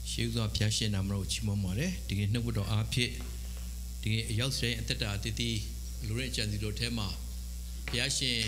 Shigwa Piashin Amro Chimomore, digging no good or apit, digging a yeltray and teta titi, Lurich and the Tema, Piashin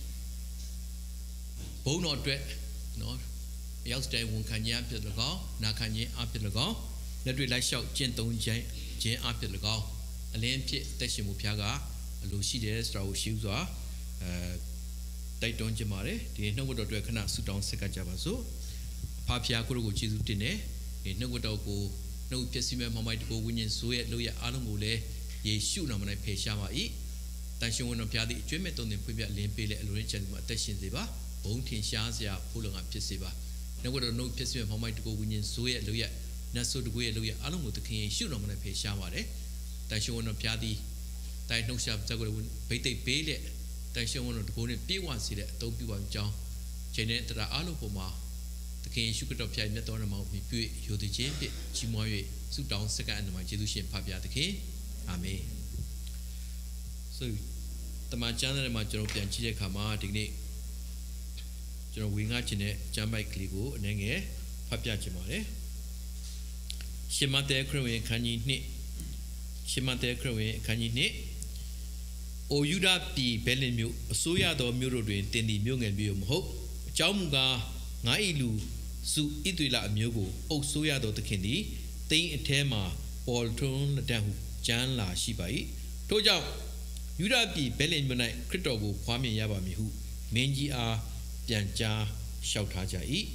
Bone or dread, no, yeltray won't can ye up to the gall, Nakanye up to the gall, let me like shout gentle Jane up to the gall, a lame pit, Teshimu Piaga, a lucide straw shigwa, Daiton Jamare, the no good or dread cannot suit down Sekajavazo, Papia Kuru Chizu Tine. No good go no pessima might go winning sweat Loya Alamule, ye shoot on my Peshama E. Tashin one of Piadi, Dremet on the Pibia Limpele, Lurich and Matashin Ziba, Bone Tin Shazia, pulling up Pessiva. No good no pessima might go winning sweat Loya, Naso the way Loya Alamu the king shoot on my Peshama, eh? Tashin one of Piadi, Died no sharp Zago, Pete Pele, Tashin one of the Pony P1 Sida, don't be one John, Janet Alupoma. The king should have pied met on a mouth, me put you the champion, Chimoy, suit down second and my Jedusian Papia the king. Amen. So the Majana and my European Chile Kama, Dignity General Wingachine, Jambai Cligo, and then Papia Chimore Shimate Crowing, can you knit? Shimate Crowing, can you knit? O Yuda P. Bellimu, Soya do Murodin, Tendi Mung and Bium Hope, Jamunga, Nailu. Su Idula Mugo, O Soya do the Kendi, Tain Tema, Paul Tron, Dahu, Jan La Shibai, Toja, Yuda be Belen Munai, Kritogo, Kwame Yabamihu, Menji A, Janja, Shautaja E.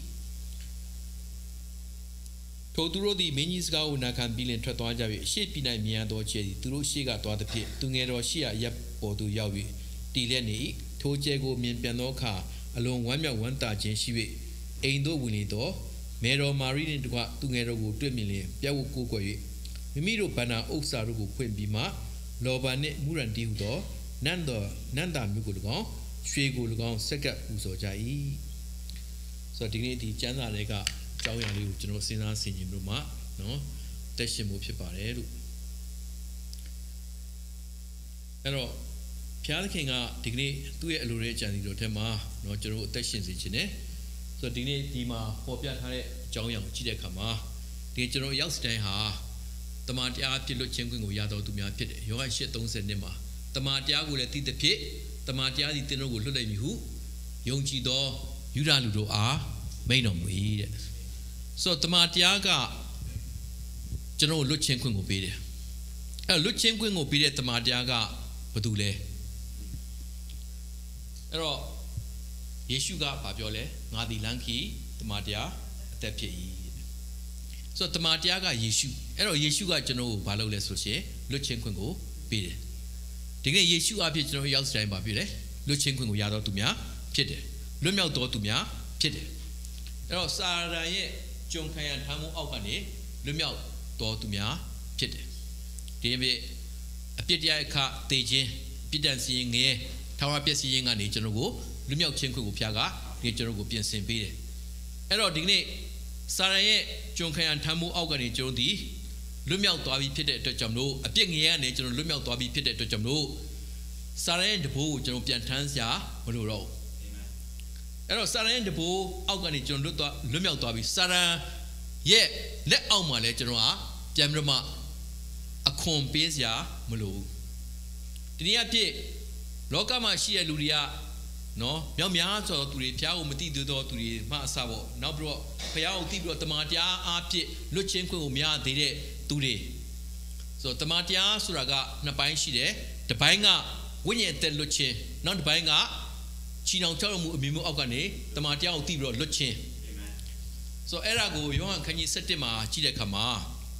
Toturo the Menisga, Nakan Billion Tratoja, Shapina Miado Chedi, Turo Shiga to the pit, Tungero Shia Yap or do Yawi, Dileni, Tojego Mianpianoka, along 1 Tajan Shiwi. Aindo Winito, Mero Marine to Tungero 2 million, Piago Kukoi, Mimiro Pana Oxarugo Quimbima, Lobane Murandiudo, Nanda Mugulgon, Shregulgon, Seka Uzojai. So dignity Jana Lega, Jawi, General Sina Sinimuma, no, Teshimu Pipareru. Pero Piana Kinga, dignity, 2 Lurich and Rotema, no General Teshin Zine. So, Dima, Popia Hare, Jong Chide Kama, the general Yelstein ha, the Matia Pilo Chengu Yado to me a pit, your shit don't send them. The Matia will let the pit, the Matia the dinner will let me who, Young Chido, Yudaludo are, may not weed. So, the Matiaga General Luchengu will be there. A Luchengu will be there, the Matiaga, Padule. Yeshuga Pabiole, Nadi Lanki, the Matia, Tepi. So the Matiaga Yeshu, Ero Yeshuga General Balo Soche, Luchenko, Bide. Digay Yeshu up General Yalstein Babile, Luchenko Yado to Mia, Pite, Lumel do to Mia, Pite. Ero Saraye, Jonkayan Hamu Alpane, Lumel do to Mia, Pite. Debe a Pitia car, Teje, Pitan seeing a Tower Pessing and General. Lumia Chenku Piaga, nature will be same bede. Ero digne Saraye, Jonkayan Tamu Ogani Jodi, Lumia Davi Pit to Jamno, a big year nature Lumia Davi Pit to Jamno, Sarayan the Bo, Janopian Tansia, Molo. Ero Sarayan the Bo, Ogani John Lumia Davi, Sara, ye, let Alma Legenoa, Jamroma, a compesia, Molo. Dinia Locama Shia Luria. No, Yamia to the Piao Mati to the Masavo, Nabro, Piao Tibro, Tamatia, Api, Luchenko, Mia, Dede, Tude. So Tamatia, Suraga, Napain Shide, the Panga, Winnie Tel Luce, not the Panga, Chino Taramu Mimu Ogane, Tamatia Tibro, Luce. So Erago, Yohan, can you set him a Chidekama?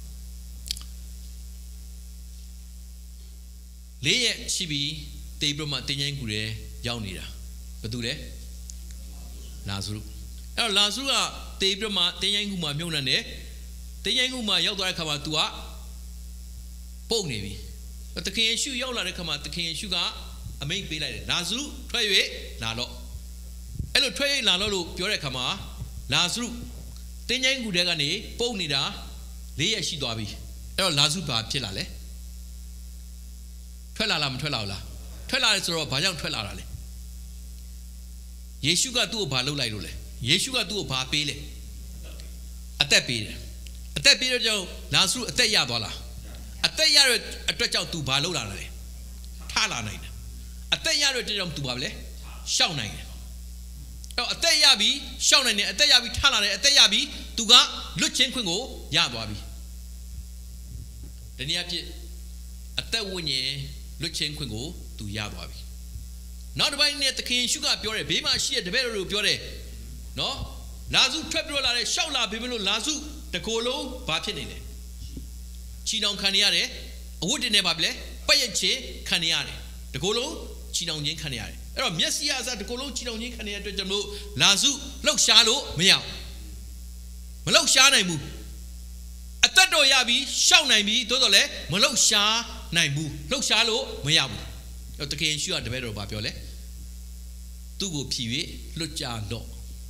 Lay Shibi, Tabro Martin Gure, Yaunira. Badure Lazuru. Lazura, Tabrama, Tayanguma Munane, Tayanguma Yelda Kamatua Pony. But the king shoe Yola come out the king sugar, a make be like Lazuru, try it, Lalo. Hello, tray Lalo, Pure Kama, Lazuru, Tayangu Degane, Ponida, Lea Shidabi, El Lazuba Pilale. Twelalam Twelala. Twelala is a Bayang Twelale. Yeshuga do a balo like Yeshuga do a papele. A tapir. အသက်ပြီးတော့ကြောင့်လာစုအသက်ရသွားလားအသက်ရတဲ့အတွက်ကြောင့် तू ဘာလုပ်လာလဲထလာနိုင်တယ်အသက်ရတဲ့အတွက်ကြောင့် तू ဘာလဲရှောက်နိုင်တယ်အဲ့အသက်ရပြီးရှောက်နိုင်တယ်အသက်ရပြီးထလာတယ်အသက်ရပြီး तू ကလွတ်ချင်းခွင့်ကိုရသွားပြီဒီနေ့အဖြစ်အသက်ဝိညာဉ်လွတ်ချင်းခွင့်ကို तू ရသွားပြီနောက်တစ်ပိုင်းနဲ့သခင်ရှုကပြောတယ်ဘေးမှာရှိတဲ့တပည့်တော်တို့ပြောတယ်နော်လာစုထွက်ပြောလာတယ်ရှောက်လာပြီမလို့လာစုတကိုယ်လုံးဘာဖြစ်နေလဲချီနှောင်ခံရရတယ်အဝတ်တင်နေပါပြီလေပတ်ရချင်းခံရရတယ်တကိုယ်လုံးချီနှောင်ခြင်းခံရတယ်အဲ့တော့မျက်စိအစားတကိုယ်လုံးချီနှောင်ခြင်းခံရတဲ့အတွက်ကျွန်တော်လာစုလှုပ်ရှားလို့မရဘူးမလှုပ်ရှားနိုင်ဘူးအသက်တော်ရပြီးရှောက်နိုင်ပြီသို့တော်လည်းမလှုပ်ရှားနိုင်ဘူးလှုပ်ရှားလို့မရဘူးအဲ့တကယ်ရှိရတပည့်တော်ဘာပြောလဲသူ့ကိုဖြီ၍လွတ်ကြတော့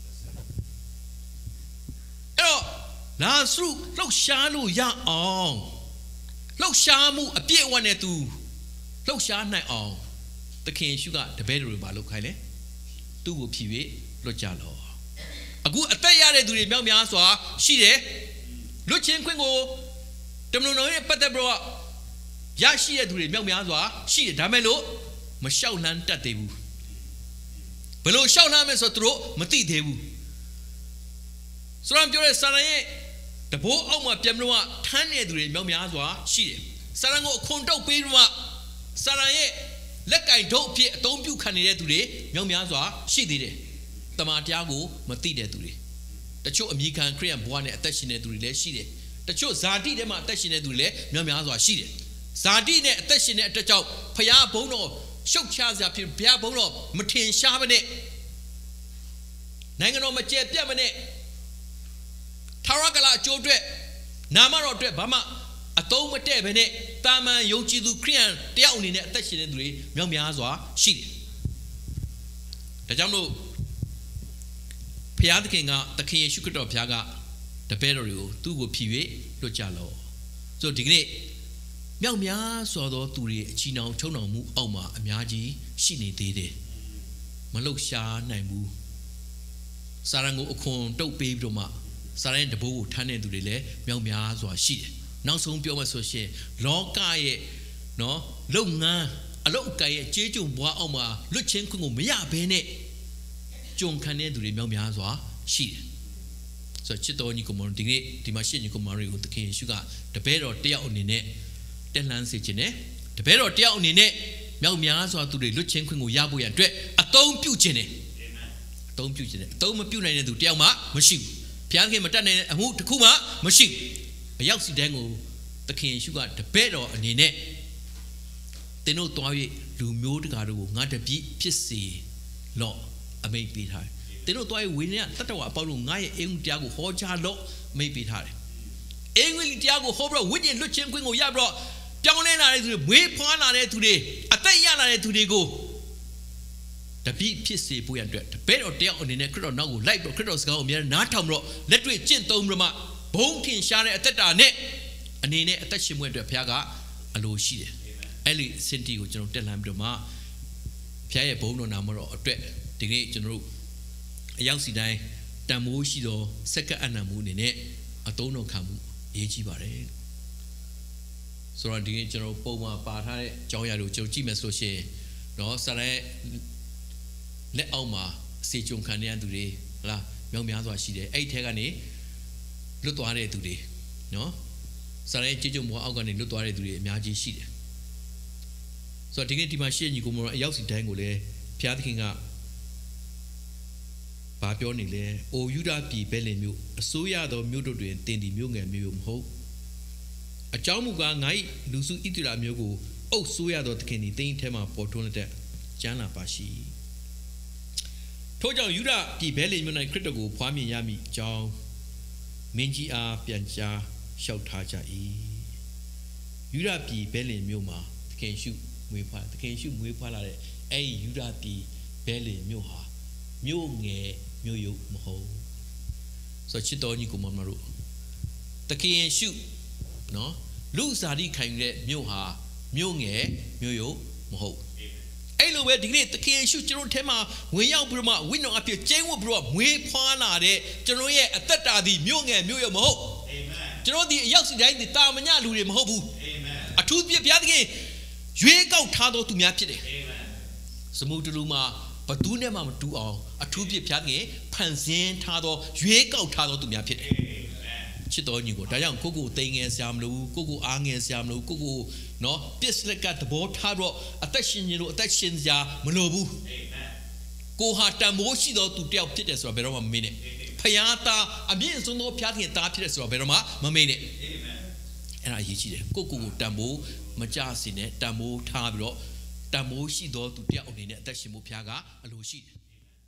အဲ့တော့လာစုလှုပ်ရှားလို့ရအောင်လှုပ်ရှားမှုအပြည့်အဝနဲ့ तू လှုပ်ရှားနိုင်အောင်သခင်ရှုကတပည့်တော်ဘာလုပ်ခိုင်းလဲသူ့ကိုဖြီ၍လွတ်ကြတော့အခုအသက်ရတဲ့သူတွေမြောက်များစွာရှိတယ်လွတ်ချင်းခွင့်ကိုတမန်တော်ရဲ့ပတ်သက်ပြီးတော့ရရှိတဲ့သူတွေမြောက်များစွာရှိတယ်ဒါမဲ့လို့မလျှောက်လှမ်းတတ်သေးဘူးဘယ်လိုလျှောက်လှမ်းမယ်ဆိုတော့သူတို့မသိသေးဘူးဆိုတော့ပြောတဲ့စာရန်ရဲ့တဘိုးအောက်မှာပြန်ပြီးတော့ထမ်းနေတဲ့သူတွေမြောက်များစွာရှိတယ်စာရန်ကိုအခွန်တုတ်ပေးပြီးတော့စာရန်ရဲ့လက်ကင်ထုတ်အဖြစ်အသုံးပြုခံနေတဲ့သူတွေမြောက်များစွာရှိသေးတယ်တမန်တရားကိုမသိတဲ့သူတွေတချို့အမိခံခရိယန်ဘဝနဲ့အသက်ရှင်တဲ့သူတွေလည်းရှိတယ်တချို့ဇာတိထဲမှာအသက်ရှင်တဲ့သူတွေလည်းမြောက်များစွာရှိတယ်ဇာတိနဲ့အသက်ရှင်တဲ့အတွက်ကြောင့်ဖျားဘုံတော်ရှုတ်ချစရာဖြစ်ဘုရားဘုံတော်မထင်ရှားမနဲ့နိုင်ငံတော်မကျယ်ပြတ်မနဲ့ထာဝရကလာအကျိုးအတွက်နာမတော်အတွက်ဘာမှအသုံးမတည့်ပဲနဲ့တာမန်ယုံကြည်သူခရိယန်တယောက်အနေနဲ့အသက်ရှင်တဲ့သူတွေမြောက်များစွာရှိတယ်ဒါကြောင့်လို့ဘုရားသခင်ကသခင်ယေရှုခရစ်တော်ဘုရားကတပည့်တော်တွေကိုသူ့ကိုဖြီ၍လွတ်ကြလောဆိုဒီကနေ့မြောက်များစွာသောသူတွေအချီနှောင်ချုံနှောင်မှုအောက်မှာအများကြီးရှိနေသေးတယ်မလှုပ်ရှားနိုင်ဘူးစာရန်ကိုအခွန်တုတ်ပေးပြီးတော့မှစာရန်တဘိုးကိုထမ်းတဲ့သူတွေလည်းမြောက်များစွာရှိတယ်နောက်ဆုံးပြောမှဆိုရှင်လောကရဲ့နော်လုပ်ငန်းအလုပ်အကံရဲ့ကြေးကြုံဘွားအောက်မှာလွတ်ချင်းခွင့်ကိုမရဘဲနဲ့ကြုံခံတဲ့သူတွေမြောက်များစွာရှိတယ်ဆိုတော့ချစ်တော်ညီကောင်မတို့ဒီနေ့ဒီမှာရှင်းညီကောင်မတို့ကိုသခင်ယေရှုကတပည့်တော်တယောက်အနေနဲ့တက်လှမ်းစေခြင်းနဲ့တပည့်တော်တယောက်အနေနဲ့မြောက်များစွာသူတွေလွတ်ချင်းခွင့်ကိုရဖို့ရအတွက်အသုံးပြုခြင်းနဲ့အသုံးပြုခြင်းနဲ့အသုံးမပြုနိုင်တဲ့သူတယောက်မှမရှိဘူးဘုရားခင်မတတ်နိုင်တဲ့အမှုတစ်ခုမှမရှိဘူးအရောက်စီတန်းကိုသခင်ယေရှုကတပည့်တော်အနေနဲ့သင်တို့တွား၍လူမျိုးတကာတို့ကိုငါတပည့်ဖြစ်စေလော့အမိန့်ပေးထားတယ်သင်တို့တွား၍ဝိညာဉ်တတ္တဝါအပေါင်းတို့ငါရဲ့အင်္ဂုတရားကိုဟောကြားလော့အမိန့်ပေးထားတယ်အင်္ဂလိပ်တရားကိုဟောပြီးတော့ဝိညာဉ်လွတ်ချင်းခွင့်ကိုရပြီးတော့ပြောင်းလဲလာတဲ့သူတွေမွေးဖွားလာတဲ့သူတွေအသက်ရလာတဲ့သူတွေကိုတပည့်ဖြစ်စေဖို့ရတဲ့တပည့်တော်တယောက်အနေနဲ့ခရစ်တော်နောက်ကိုလိုက်ပြီးခရစ်တော်စကားကိုအများနားထောင်ပြီးတော့လက်တွေ့ကျင့်သုံးပြီးတော့ဘုံထင်ရှားတဲ့အသက်တာနဲ့အနေနဲ့အသက်ရှင်မှုအတွက်ဘုရားကအလိုရှိတယ်အဲ့ဒီစင်တီကိုကျွန်တော်တက်လှမ်းပြီးတော့မှဘုရားရဲ့ဘုံတော်နာမတော်အတွက်ဒီနေ့ကျွန်တော်တို့အရောက်စီတိုင်းတန်မိုးရှိသောစက္ကအနံမှုအနေနဲ့အသုံးတော်ခံမှုရေးကြည့်ပါတယ်ဆိုတော့ဒီနေ့ကျွန်တော်ပုံမှန်ပါထားတဲ့အကြောင်းအရာတွေကိုကျွန်တော်ကြည့်မယ်ဆိုရှင်နော်ဆရာလက်အောက်မှာစေကြုံခံရတဲ့သူတွေဟလားမြောက်များစွာရှိတယ်အဲ့ဒီထဲကနေလွတ်သွားတဲ့သူတွေနော်ဆရာကြေးကြုံဘောအောက်ကနေလွတ်သွားတဲ့သူတွေအများကြီးရှိတယ်ဆိုတော့ဒီနေ့ဒီမှာရှေ့ညီကိုမတော်အရောက်စီတိုင်းကိုလည်းဘုရားသခင်ကဘာပြောနေလဲအိုယူဒပြည်ဘဲလင်မြို့အစိုးရသောမြို့တို့တွင်တင်ဒီမြို့ငယ်မြို့မဟုတ်အကြောင်းမူကားငါ၏လူစုဣသရေလမျိုးကိုအုပ်ဆိုးရသောသခင်သည်တင်းထဲမှာပေါ်ထွန်းတဲ့ကျမ်းလာပါရှိထို့ကြောင့်ယူဒပြည်ဘဲလင်မြို့၌ခရစ်တော်ကိုဖွားမြင်ရမည်အကြောင်းမင်းကြီးအားပြန်ကြားလျှောက်ထားကြ၏ယူဒပြည်ဘဲလင်မြို့မှာသခင်ရှုမွေးဖွားသခင်ရှုမွေးဖွားလာတဲ့အဲ့ဒီယူဒပြည်ဘဲလင်မြို့ဟာမြို့ငယ်မြို့ရုပ်မဟုတ်ဆိုချစ်တော်ညီကိုမမတို့သခင်ရှုနော်လူစားတိခံယူတဲ့မြို့ဟာမြို့ငယ်မြို့ရုပ်မဟုတ်အဲ့လိုပဲဒီကနေ့သခင်ရှုကျွန်တော်ထဲမှာဝင်ရောက်ပြီးတော့မှဝိညာဉ်အဖြစ်ကျင်းဝတ်ပြီးတော့မွေးဖွားလာတဲ့ကျွန်တော်ရဲ့အသက်တာသည်မြို့ငယ်မြို့ရုပ်မဟုတ်အာမင်ကျွန်တော်ဒီအရောက်စီတိုင်းဒီတာမညလူတွေမဟုတ်ဘူးအထူးပြဘုရားသခင်ရွေးကောက်ထားသောသူများဖြစ်တယ်စမုတလူမှာဘသူနဲ့မှမတူအောင်အထူးပြဘုရားသခင်ဖန်ဆင်းထားသောရွေးကောက်ထားသောသူများဖြစ်တယ်ချစ်တော်ညီကိုဒါကြောင့်ကိုကိုတိမ်ငယ်စရာမလိုဘူးကိုကိုအားငယ်စရာမလိုဘူးကိုနော်ပစ္စလက်ကသဘောထားတော့အသက်ရှင်ခြင်းလို့အသက်ရှင်စရာမလိုဘူးကိုဟာတန်ဖိုးရှိသောသူတယောက်ဖြစ်တယ်ဆိုတော့ဘယ်တော့မှမမေ့နဲ့ဖယားသားအမြင့်ဆုံးသောဘုရားသခင်သားဖြစ်တယ်ဆိုတော့ဘယ်တော့မှမမေ့နဲ့အဲ့ဒါအရေးကြီးတယ်ကိုတန်ဖိုးမကြစေနဲ့တန်ဖိုးထားပြီးတော့တန်ဖိုးရှိသောသူတယောက်အနေနဲ့အသက်ရှင်ဖို့ဘုရားကအလိုရှိတယ်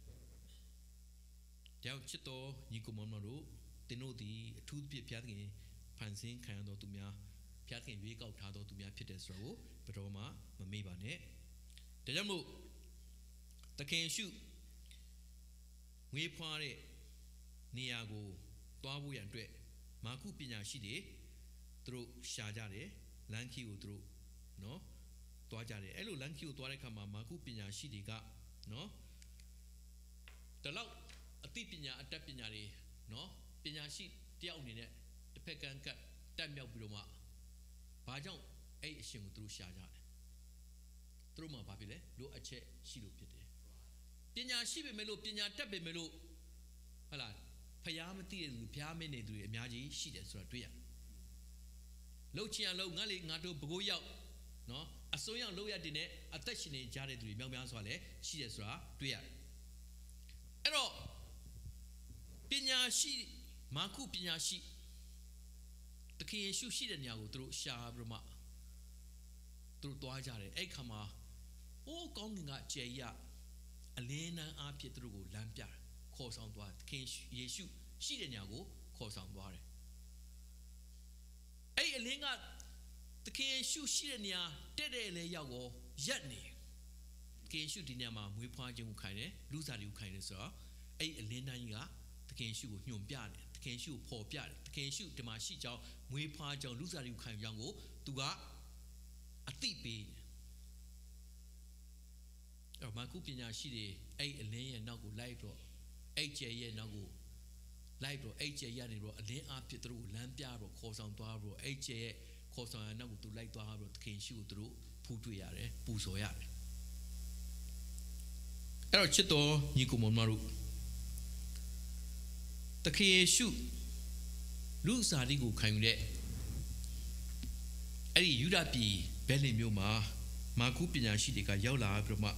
တယောက်ချစ်တော်ညီကိုမောင်တို့သင်တို့ဒီအထူးသဖြင့်ဘုရားသခင်ဖန်ဆင်းခံရသောသူများဘုရားသခင်ရွေးကောက်ထားသောသူများဖြစ်တယ်ဆိုတော့ဘယ်တော့မှမမေ့ပါနဲ့ဒါကြောင့်မို့သခင်ရှုငွေဖွားတဲ့နေရာကိုတွားဖို့ရန်အတွက်မာကုပညာရှိတွေသူတို့ရှာကြတယ်လမ်းခီကိုသူတို့နော်တွားကြတယ်အဲ့လိုလမ်းခီကိုတွားတဲ့အခါမှာမာကုပညာရှိတွေကနော်တလောက်အသိပညာအတတ်ပညာတွေနော်ပညာရှိတယောက်အနေနဲ့တစ်ဖက်ကန်းကတ်တက်မြောက်ပြီးတော့မှဘာကြောင့်အဲ့အရှင်ကိုသူတို့ရှာကြတယ်သူတို့မှဘာဖြစ်လဲလိုအပ်ချက်ရှိလို့ဖြစ်တယ်ပညာရှိပေမဲ့လို့ပညာတတ်ပေမဲ့လို့ဟုတ်လားဖျားမသိတဲ့လူဖျားမနေသူတွေအများကြီးရှိတယ်ဆိုတာတွေ့ရတယ်လှုပ်ချင်အောင်လှုပ်ငါတို့ဘကိုးရောက်နော်အစိုးရလှုပ်ရတဲ့နဲ့အသက်ရှင်နေကြတဲ့သူတွေမြောက်များစွာလည်းရှိတယ်ဆိုတာတွေ့ရတယ်အဲ့တော့ပညာရှိမာကုပညာရှိတခင်ယေရှုရှိတဲ့နေရာကိုသူတို့ရှာပြီးမှသူတို့တွားကြတယ်အဲ့ခါမှာအိုးကောင်းကင်ကကျယ်ကြီးအလင်းနန်းအားဖြင့်သူတို့ကိုလမ်းပြတယ်ခေါ်ဆောင်သွားတယ်သခင်ယေရှုရှိတဲ့နေရာကိုခေါ်ဆောင်သွားတယ်အဲ့အလင်းကသခင်ယေရှုရှိတဲ့နေရာတဲ့လေရောက်ကိုရက်နေသခင်ယေရှုဒီနေရာမှာမွေးဖွားခြင်းကိုခိုင်းတယ်လူစားတွေကိုခိုင်းတယ်ဆိုတော့အဲ့အလင်းနန်းကြီးကသခင်ယေရှုကိုညွှန်ပြတယ်သခင်ယေရှုကိုဖော်ပြတယ်သခင်ယေရှုဒီမှာရှိကြောင်းမွေးဖွားကြောင်းလူစားတွေကိုခိုင်းကြောင်းကိုသူကအသိပေးအဲ့မာကုပညာရှိတွေအဲ့အလင်းရဲ့နောက်ကိုလိုက်တော့အဲ့ကျဲရဲ့နောက်ကိုလိုက်တော့အဲ့ကျဲရနေတော့အလင်းအားဖြင့်သူတို့ကိုလမ်းပြတော့ခေါ်ဆောင်သွားတော့အဲ့ကျဲရဲ့ခေါ်ဆောင်ရနောက်ကိုသူလိုက်သွားတော့သခင်ယေရှုကိုသူတို့ဖူးတွေ့ရတယ်ပူဇော်ရတယ်အဲ့တော့ချစ်တော်ညီကိုမောင်မတို့သခင်ယေရှုလူစားတိကိုခံယူတဲ့အဲ့ဒီယူဒပြည်ဘဲလင်မြို့မှာမာကုပညာရှိတွေကရောက်လာပြီးတော့မှ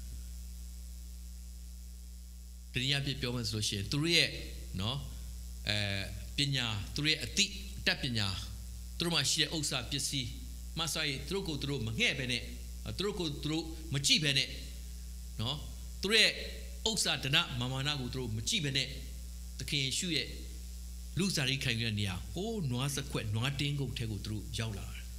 တနည်းအားဖြင့်ပြောမယ်ဆိုလို့ရှိရင်သူတို့ရဲ့နော်ပညာသူတို့ရဲ့အသိတတ်ပညာသူတို့မှာရှိတဲ့ဥစ္စာပစ္စည်းမဆိုင်သူတို့ကိုသူတို့မငှဲ့ပဲနဲ့သူတို့ကိုသူတို့မကြည့်ပဲနဲ့နော်သူတို့ရဲ့ဥစ္စာဒနာမာနကိုသူတို့မကြည့်ပဲနဲ့သခင်ယေရှုရဲ့လူစားရိခံရတဲ့နေရာဟိုးနွားစခွက်နွားတင်းကုတ်ထဲကိုသူတို့ရောက်လာတယ်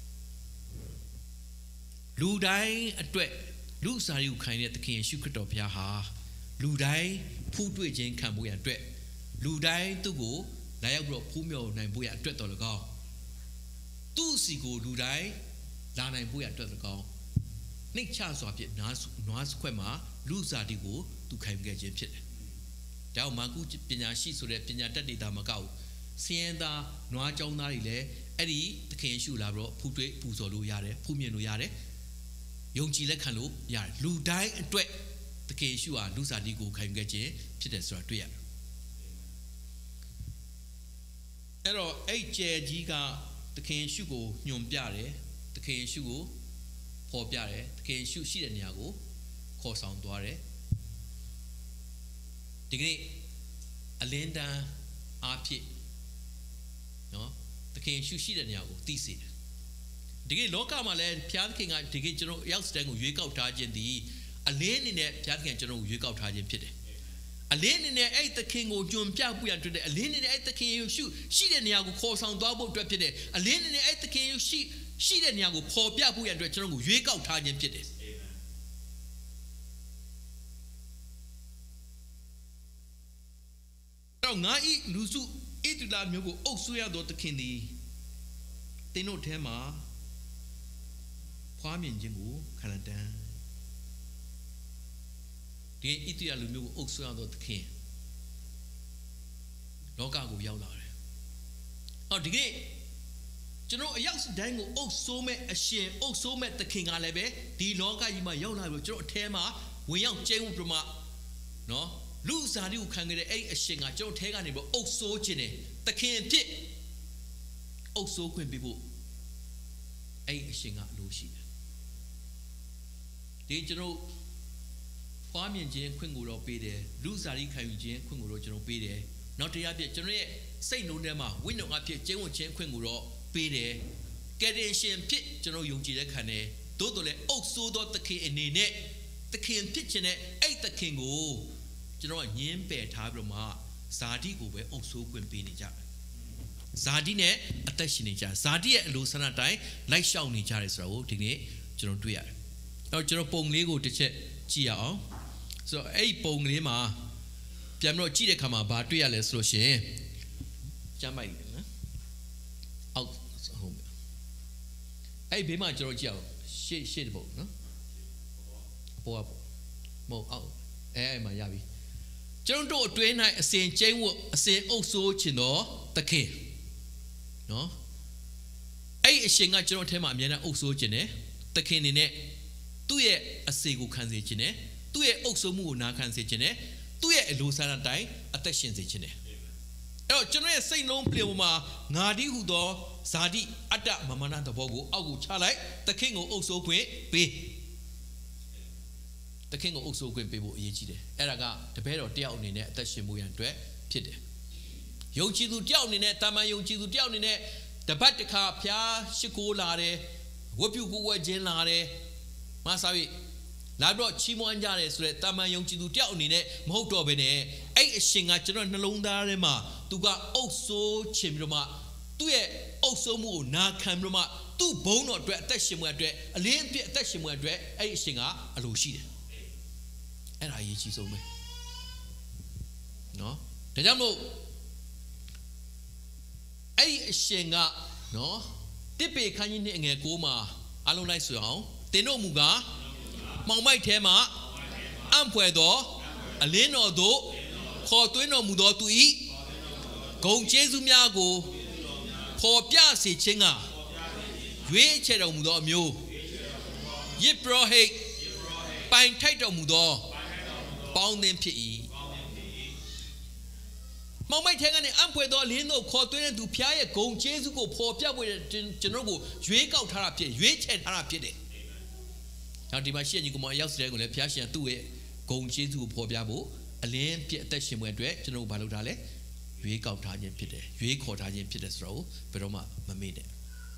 လူတိုင်းအတွက်လူစားရိကိုခံရတဲ့သခင်ယေရှုခရစ်တော်ဘုရားဟာလူတိုင်းဖူးတွေ့ခြင်းခံဖို့ရအတွက်လူတိုင်းသူ့ကိုလာရောက်ပြီးတော့ဖူးမြော်နိုင်ဖို့ရအတွက်တော်၎င်းသူ့စီကိုလူတိုင်းလာနိုင်ဖို့ရအတွက်၎င်းနှိတ်ချစွာဖြင့်နွားစခွက်မှာလူစားတိကိုသူခံခဲ့ခြင်းဖြစ်တယ်။ဒါကြောင့်မာကုပညာရှိဆိုတဲ့ပညာတတ်နေတာမကောက်စည်ရင်သားနွားကြောင်းသားတွေလည်းအဲ့ဒီသခင်ယေရှုလာပြီးတော့ဖူးတွေ့ပူဇော်လို့ရတယ်ဖူးမြင်လို့ရတယ်ယုံကြည်လက်ခံလို့ရတယ်လူတိုင်းအတွက်သခင်ယေရှုဟာလူစားတိကိုခံခဲ့ခြင်းဖြစ်တယ်ဆိုတာတွေ့ရတယ်။အဲ့တော့အဲ့ကျဲကြီးကသခင်ယေရှုကိုညွှန်ပြတယ်သခင်ယေရှုကိုဖော်ပြတယ်သခင်ယေရှုရှိတဲ့နေရာကိုခေါ်ဆောင်သွားတယ်ဒီကနေ့အလင်းတန်းအားဖြင့်နော်သခင်ယေရှုရှိတဲ့နေရာကိုသိစေတယ်ဒီကနေ့လောကမှာလည်းဘုရားသခင်ကဒီကနေ့ကျွန်တော်ရောက်စတဲ့ကိုရွေးကောက်ထားခြင်းဒီအလင်းအနေနဲ့ဘုရားသခင်ကျွန်တော်ကိုရွေးကောက်ထားခြင်းဖြစ်တယ်အလင်းအနေနဲ့အဲ့သခင်ကိုကြွံပြပူရန်တွေ့တယ်အလင်းအနေနဲ့အဲ့သခင်ယေရှုရှိတဲ့နေရာကိုခေါ်ဆောင်သွားဖို့အတွက်ဖြစ်တယ်အလင်းအနေနဲ့အဲ့သခင်ယေရှုရှိတဲ့နေရာကိုပေါ်ပြဖို့ရန်အတွက်ကျွန်တော်ကိုရွေးကောက်ထားခြင်းဖြစ်တယ်တော့ငါဤလူစုဣတလာမျိုးကိုအုပ်ဆွေးရသောသခင်သည်သင်တို့ထဲမှာဖွားမြင်ခြင်းကိုခံတန်းဒီဣတလာလူမျိုးကိုအုပ်ဆွေးရသောသခင်လောကကိုရောက်လာတယ်ဒီကနေ့ကျွန်တော်အရောက်တိုင်းကိုအုပ်ဆိုးမဲ့အရှင်အုပ်ဆိုးမဲ့သခင်ကလည်းပဲဒီလောကကြီးမှာရောက်လာပြီးကျွန်တော်အထဲမှာဝင်ရောက်ကျဲဝပြမနော်လူစားတိကိုခံခဲ့တဲ့အဲ့အရှင်ကကျွန်တော်ထဲကနေပြီးအုပ်ဆိုးခြင်းနဲ့သခင်ဖြစ်အုပ်ဆိုးခွင့်ပေးဖို့အဲ့အရှင်ကအလိုရှိတယ်ဒီကျွန်တော်ဖွားမြင်ခြင်းခွင့်ကိုတော့ပေးတယ်လူစားတိခံယူခြင်းခွင့်ကိုတော့ကျွန်တော်ပေးတယ်နောက်တရားပြကျွန်တော်ရဲ့စိတ်နှလုံးထဲမှာဝိညာဉ်အဖြစ်ကျင့်ဝတ်ခြင်းခွင့်ကိုတော့ပေးတယ်ကယ်တင်ရှင်ဖြစ်ကျွန်တော်ယုံကြည်တဲ့ခံတယ်သို့တော်လည်းအုပ်ဆိုးသောသခင်အနေနဲ့သခင်ဖြစ်ခြင်းနဲ့အဲ့သခင်ကိုကျွန်တော်ကညင်းပယ်ထားပြီးတော့မှဇာတိကိုပဲအုပ်ဆိုးခွင့်ပေးနေကြတယ်ဇာတိနဲ့အသက်ရှင်နေကြဇာတိရဲ့အလိုဆန္ဒတိုင်းလိုက်ရှောက်နေကြတယ်ဆိုတာကိုဒီနေ့ကျွန်တော်တွေ့ရတယ်အဲ့တော့ကျွန်တော်ပုံလေးကိုတစ်ချက်ကြည့်ရအောင်ဆိုတော့အဲ့ပုံလေးမှာပြန်ပြီးတော့ကြည့်တဲ့အခါမှာဘာတွေ့ရလဲဆိုလို့ရှိရင်ကျမ်းပိုက်တယ်နော်အောက်ဟုတ်မယ်အဲ့ဘေးမှာကျွန်တော်ကြည့်အောင်ရှေ့တဲ့ပုံနော်ပေါ်မဟုတ်အောက်အဲ့မှာရပြီကျွန်တော်တို့အတွင်း၌အစဉ်ကျင်းဝတ်အစဉ်အုပ်ဆိုးခြင်းတော်သခင်နော်အဲ့အရှင်ကကျွန်တော်ထဲမှာအမြဲတမ်းအုပ်ဆိုးခြင်းနဲ့သခင်နေနဲ့သူ့ရဲ့အစေကိုခံစေခြင်းနဲ့သူ့ရဲ့အုပ်ဆိုးမှုကိုနာခံစေခြင်းနဲ့သူ့ရဲ့အလိုဆန္ဒတိုင်းအသက်ရှင်စေခြင်းနဲ့အဲ့တော့ကျွန်တော်ရဲ့စိတ်လုံးပြေပေါ်မှာငါဒီဟုသောဇာတိအတ္တမမနာသဘောကိုအောက်ကိုချလိုက်သခင်ကိုအုပ်ဆိုးခွင့်ပေးသခင်ကိုအုပ်ဆိုးခွင့်ပေးဖို့အရေးကြီးတယ်အဲ့ဒါကတပည့်တော်တယောက်အနေနဲ့အသက်ရှင်မှုရန်အတွက်ဖြစ်တယ်ယုံကြည်သူတယောက်အနေနဲ့တာမန်ယုံကြည်သူတယောက်အနေနဲ့တပတ်တစ်ခါဖျားရှိခိုးလာတယ်ဝတ်ပြုကိုဝတ်ခြင်းလာတယ်မဆာပြီလာတော့ချီးမွမ်းကြတယ်ဆိုတဲ့တာမန်ယုံကြည်သူတယောက်အနေနဲ့မဟုတ်တော့ဘဲနဲ့အဲ့အရှင်ကကျွန်တော်နှလုံးသားထဲမှာသူကအုပ်ဆိုးခြင်းပြီးတော့မှသူ့ရဲ့အုပ်ဆိုးမှုကိုနာခံပြီးတော့မှသူ့ဘုန်းတော်အတွက်အသက်ရှင်မှုအတွက်အလင်းအပြည့်အသက်ရှင်မှုအတွက်အဲ့အရှင်ကအလိုရှိတယ်အဲ့ဒါအရေးကြီးဆုံးပဲနော်ဒါကြောင့်မို့အဲ့အရှင်ကနော်တစ်ပေခန်းကြီးနဲ့ငယ်ကိုမှာအလုံးလိုက်ဆိုအောင်တင်တို့မူကားမောင်မိုက်ထဲမှာအံ့ဖွယ်သောအလင်းတော်တို့ခေါ်သွင်းတော်မူသောသူ၏ဂုဏ်ကျေးဇူးများကိုဖော်ပြစေခြင်းကရွေးချယ်တော်မူသောအမျိုးယစ်ပရောဟိတ်ပိုင်ထိုက်တော်မူသောပေါင်းသင်းဖြစ်၏မောင်မိုက်ထဲကနေအံ့ဖွယ်သောအလင်းတို့ခေါ်သွင်းတဲ့သူဖျားရဲ့ဂုဏ်ကျေးဇူးကိုဖော်ပြဖို့ကျွန်တော်ကိုရွေးကောက်ထားတာဖြစ်ရွေးချယ်ထားတာဖြစ်တယ်နောက်ဒီမှာရှေ့ညီကောင်မရောက်စတဲ့ကိုလည်းဖျားရှင်သူ့ရဲ့ဂုဏ်ကျေးဇူးကိုဖော်ပြဖို့အလင်းပြည့်အသက်ရှင်မှုအတွက်ကျွန်တော်ဘာလုပ်ထားလဲရွေးကောက်ထားခြင်းဖြစ်တယ်ရွေးခေါ်ထားခြင်းဖြစ်တယ်ဆိုတော့ဘယ်တော့မှမမေ့နဲ့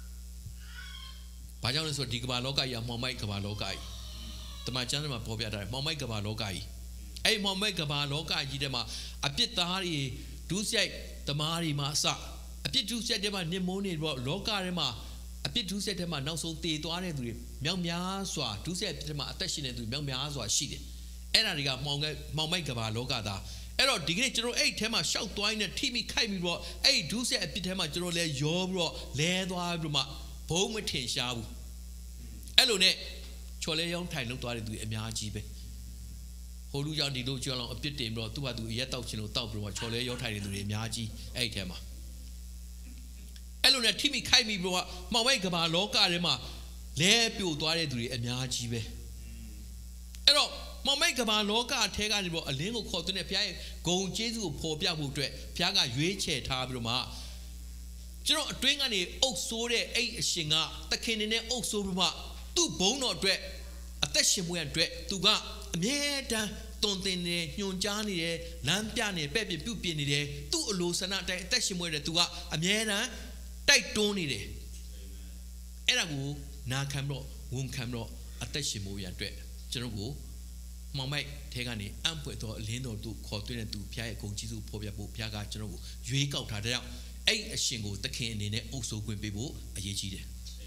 ဘာကြောင့်လဲဆိုတော့ဒီကမ္ဘာလောကကြီးကမှောင်မိုက်ကမ္ဘာလောကကြီးတမန်ကျမ်းထဲမှာဖော်ပြထားတယ်မှောင်မိုက်ကမ္ဘာလောကကြီးအဲ့မှောင်မိုက်ကမ္ဘာလောကကြီးထဲမှာအပြစ်သားတွေဒုစရိုက်သမားတွေမှာအစအပြစ်ဒုစရိုက်တွေမှာနေမုန်းနေတော့လောကထဲမှာအပြစ်ဒုစရိုက်ထဲမှာနောက်ဆုံးတည်သွားတဲ့သူတွေမြောက်များစွာဒုစရိုက်ထဲမှာအသက်ရှင်နေသူမြောက်များစွာရှိတယ်အဲ့ဒါတွေကမှောင်မိုက်ကမ္ဘာလောကသားအဲ့တော့ဒီကနေ့ကျွန်တော်အဲ့ထဲမှာရှောက်သွားနေတဲ့ထိမိခိုက်ပြီးတော့အဲ့ဒုစရိုက်အပြစ်ထဲမှာကျွန်တော်လဲရောပြီးတော့လဲသွားပြီးတော့မှဘုံမထင်ရှားဘူးအဲ့လိုနဲ့ချော်လဲရောင်းထိုင်လောက်သွားတဲ့သူတွေအများကြီးပဲဟိုလူကြောင့်ဒီလိုကြောင့်အပြစ်တင်ပြီးတော့သူ့ဟာသူရက်တောက်ချင်လို့တောက်ပြီးတော့ချော်လဲရောင်းထိုင်တဲ့သူတွေအများကြီးအဲ့ထဲမှာအဲ့လိုနဲ့ထိမိခိုက်ပြီးတော့မှောင်မိုက်ကမ္ဘာလောကထဲမှာလဲပြိုသွားတဲ့သူတွေအများကြီးပဲအဲ့တော့မောင်မိုက်ကမ္ဘာလောကအထဲကနေပြီးတော့အလင်းကိုခေါ်သွင်းတဲ့ဘုရားရဲ့ဂုဏ်ကျေးဇူးကိုဖော်ပြဖို့အတွက်ဘုရားကရွေးချယ်ထားပြီးတော့မှကျွန်တော်အတွင်းကနေအုပ်ဆိုးတဲ့အဲ့အရှင်ကသခင်နေနဲ့အုပ်ဆိုးပြီးမှသူ့ဘုန်းတော်အတွက်အသက်ရှင်မှုရအတွက်သူကအမြဲတမ်းတွင်တင်နေညွှန်ကြားနေတယ်လမ်းပြနေပဲ့ပြပြုတ်ပြနေတယ်သူ့အလိုဆန္ဒတိုင်းအသက်ရှင်မှုရတဲ့သူကအမြဲတမ်းတိုက်တွန်းနေတယ်အဲ့ဒါကိုနာခံတော့ဝန်ခံတော့အသက်ရှင်မှုရအတွက်ကျွန်တော်ကိုမောင်မိုက်ထဲကနေအံ့ဖွယ်သောအလင်းတော်သူခေါ်သွင်းတဲ့သူဘုရားရဲ့ဂုဏ်ကျေးဇူးဖော်ပြဖို့ဘုရားကကျွန်တော်ကိုရွေးကောက်ထားတဲ့ကြောင့်အဲ့အရှင်ကိုသခင်အနေနဲ့အုပ်စိုးခွင့်ပေးဖို့အရေးကြီးတယ်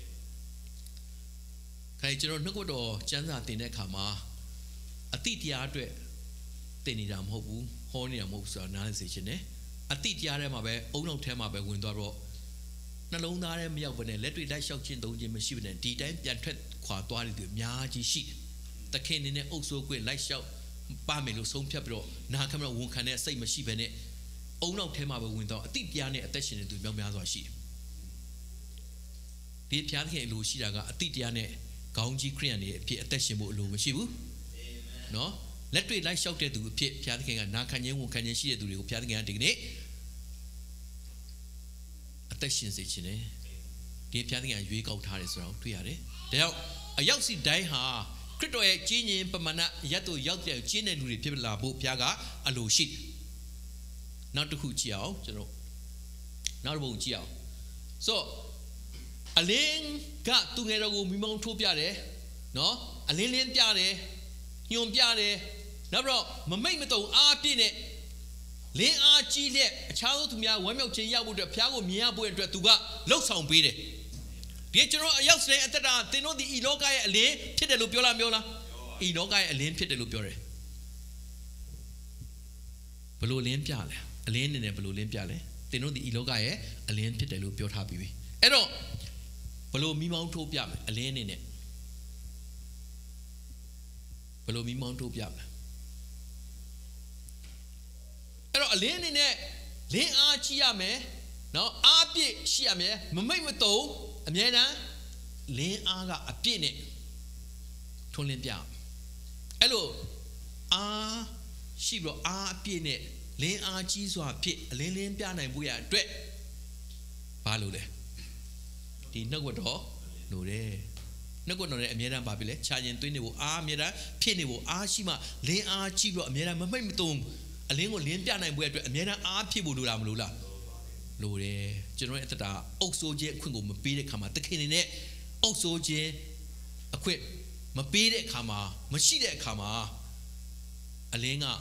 ခိုင်ကျွန်တော်နှုတ်ကပတော်ကျမ်းစာသင်တဲ့အခါမှာအတိတရားအတွက်သင်နေတာမဟုတ်ဘူးဟောနေတာမဟုတ်ဘူးဆိုတာနားလည်စေချင်တယ်အတိတရားထဲမှာပဲအုံနောက်ထဲမှာပဲဝင်သွားတော့နှလုံးသားထဲမရောက်ဘဲနဲ့လက်တွေလိုက်လျှောက်ခြင်းသုံးခြင်းမရှိဘဲနဲ့ဒီတိုင်းပြန်ထွက်ခွာသွားတဲ့သူအများကြီးရှိတယ်သခင်အနေနဲ့အုပ်စိုးခွင့်လိုက်လျှောက်ပါမယ်လို့ဆုံးဖြတ်ပြီးတော့နာခံမလို့ဝန်ခံတဲ့စိတ်မရှိဘဲနဲ့အုံနောက်ထဲမှာပဲဝင်တော့အတိတရားနဲ့အသက်ရှင်နေသူများစွာရှိတယ်ဒီဖျားသခင်အလိုရှိတာကအတိတရားနဲ့ခေါင်းကြီးခရိယန်တွေအဖြစ်အသက်ရှင်ဖို့အလိုမရှိဘူးနော်လက်တွေ့လိုက်လျှောက်တဲ့သူအဖြစ်ဖျားသခင်ကနာခံခြင်းဝန်ခံခြင်းရှိတဲ့သူတွေကိုဖျားသခင်ကဒီကနေ့အသက်ရှင်စေခြင်းနဲ့ဒီဖျားသခင်ကရွေးကောက်ထားတယ်ဆိုတာကိုတွေ့ရတယ်ဒါကြောင့်အရောက်စီတိုင်းဟာခရစ်တော်ရဲ့ကြီးညင်ပမာဏရက်တို့ရောက်တဲ့ကျင်းတဲ့လူတွေဖြစ်လာဖို့ဘုရားကအလိုရှိနောက်တစ်ခုကြည့်အောင်ကျွန်တော်နောက်တစ်ပုံကြည့်အောင်ဆိုအလင်းကသူငယ်တော်ကိုမိမောင်းထိုးပြတယ်နော်အလင်းလင်းပြတယ်ညွန်ပြတယ်နောက်ပြီးတော့မမိတ်မတုံအားပြည့်နဲ့လင်းအားကြီးတဲ့အခြားသောသူများဝမ်းမြောက်ခြင်းရဖို့အတွက်ဘုရားကိုမြင်ရဖို့အတွက်သူကလှုပ်ဆောင်ပေးတယ်ဒီကျွန်တော်အရောက်စတဲ့အတ္တတာသင်တို့ဒီဤလောကရဲ့အလင်းဖြစ်တယ်လို့ပြောလားဤလောကရဲ့အလင်းဖြစ်တယ်လို့ပြောတယ်ဘလို့လင်းပြလဲအလင်းနေနဲ့ဘလို့လင်းပြလဲသင်တို့ဒီဤလောကရဲ့အလင်းဖြစ်တယ်လို့ပြောထားပြီးပြီအဲ့တော့ဘလို့မိမောင်းထိုးပြမယ်အလင်းနေနဲ့ဘလို့မိမောင်းထိုးပြမယ်အဲ့တော့အလင်းနေနဲ့လင်းအားကြီးရမယ်နော်အားပြည့်ရှိရမယ်မမိတ်မတုံအမြဲတမ်းလင်းအားကအပြည့်နဲ့ထွန်းလင်းပြအဲ့လိုအားရှိပြီးတော့အားအပြည့်နဲ့လင်းအားကြီးစွာဖြစ်အလင်းလင်းပြနိုင်ဖို့ရအတွက်ဘာလို့လဲဒီနှုတ်ကတော်လို့တယ်နှုတ်ကတော်နဲ့အမြဲတမ်းဘာဖြစ်လဲခြာရင်သွင်းနေဖို့အားအမြဲတမ်းဖြစ်နေဖို့အားရှိမှလင်းအားကြီးပြီးတော့အမြဲတမ်းမမိတ်မတုံအလင်းကိုလင်းပြနိုင်ဖို့အတွက်အမြဲတမ်းအားဖြစ်ဖို့လိုလားမလိုလားလိုတယ်ကျွန်တော်ရဲ့အတ္တအုပ်ဆိုးခြင်းအခွင့်ကိုမပေးတဲ့ခါမှာသခင်နေနဲ့အုပ်ဆိုးခြင်းအခွင့်မပေးတဲ့အခါမှာမရှိတဲ့အခါမှာအလင်းက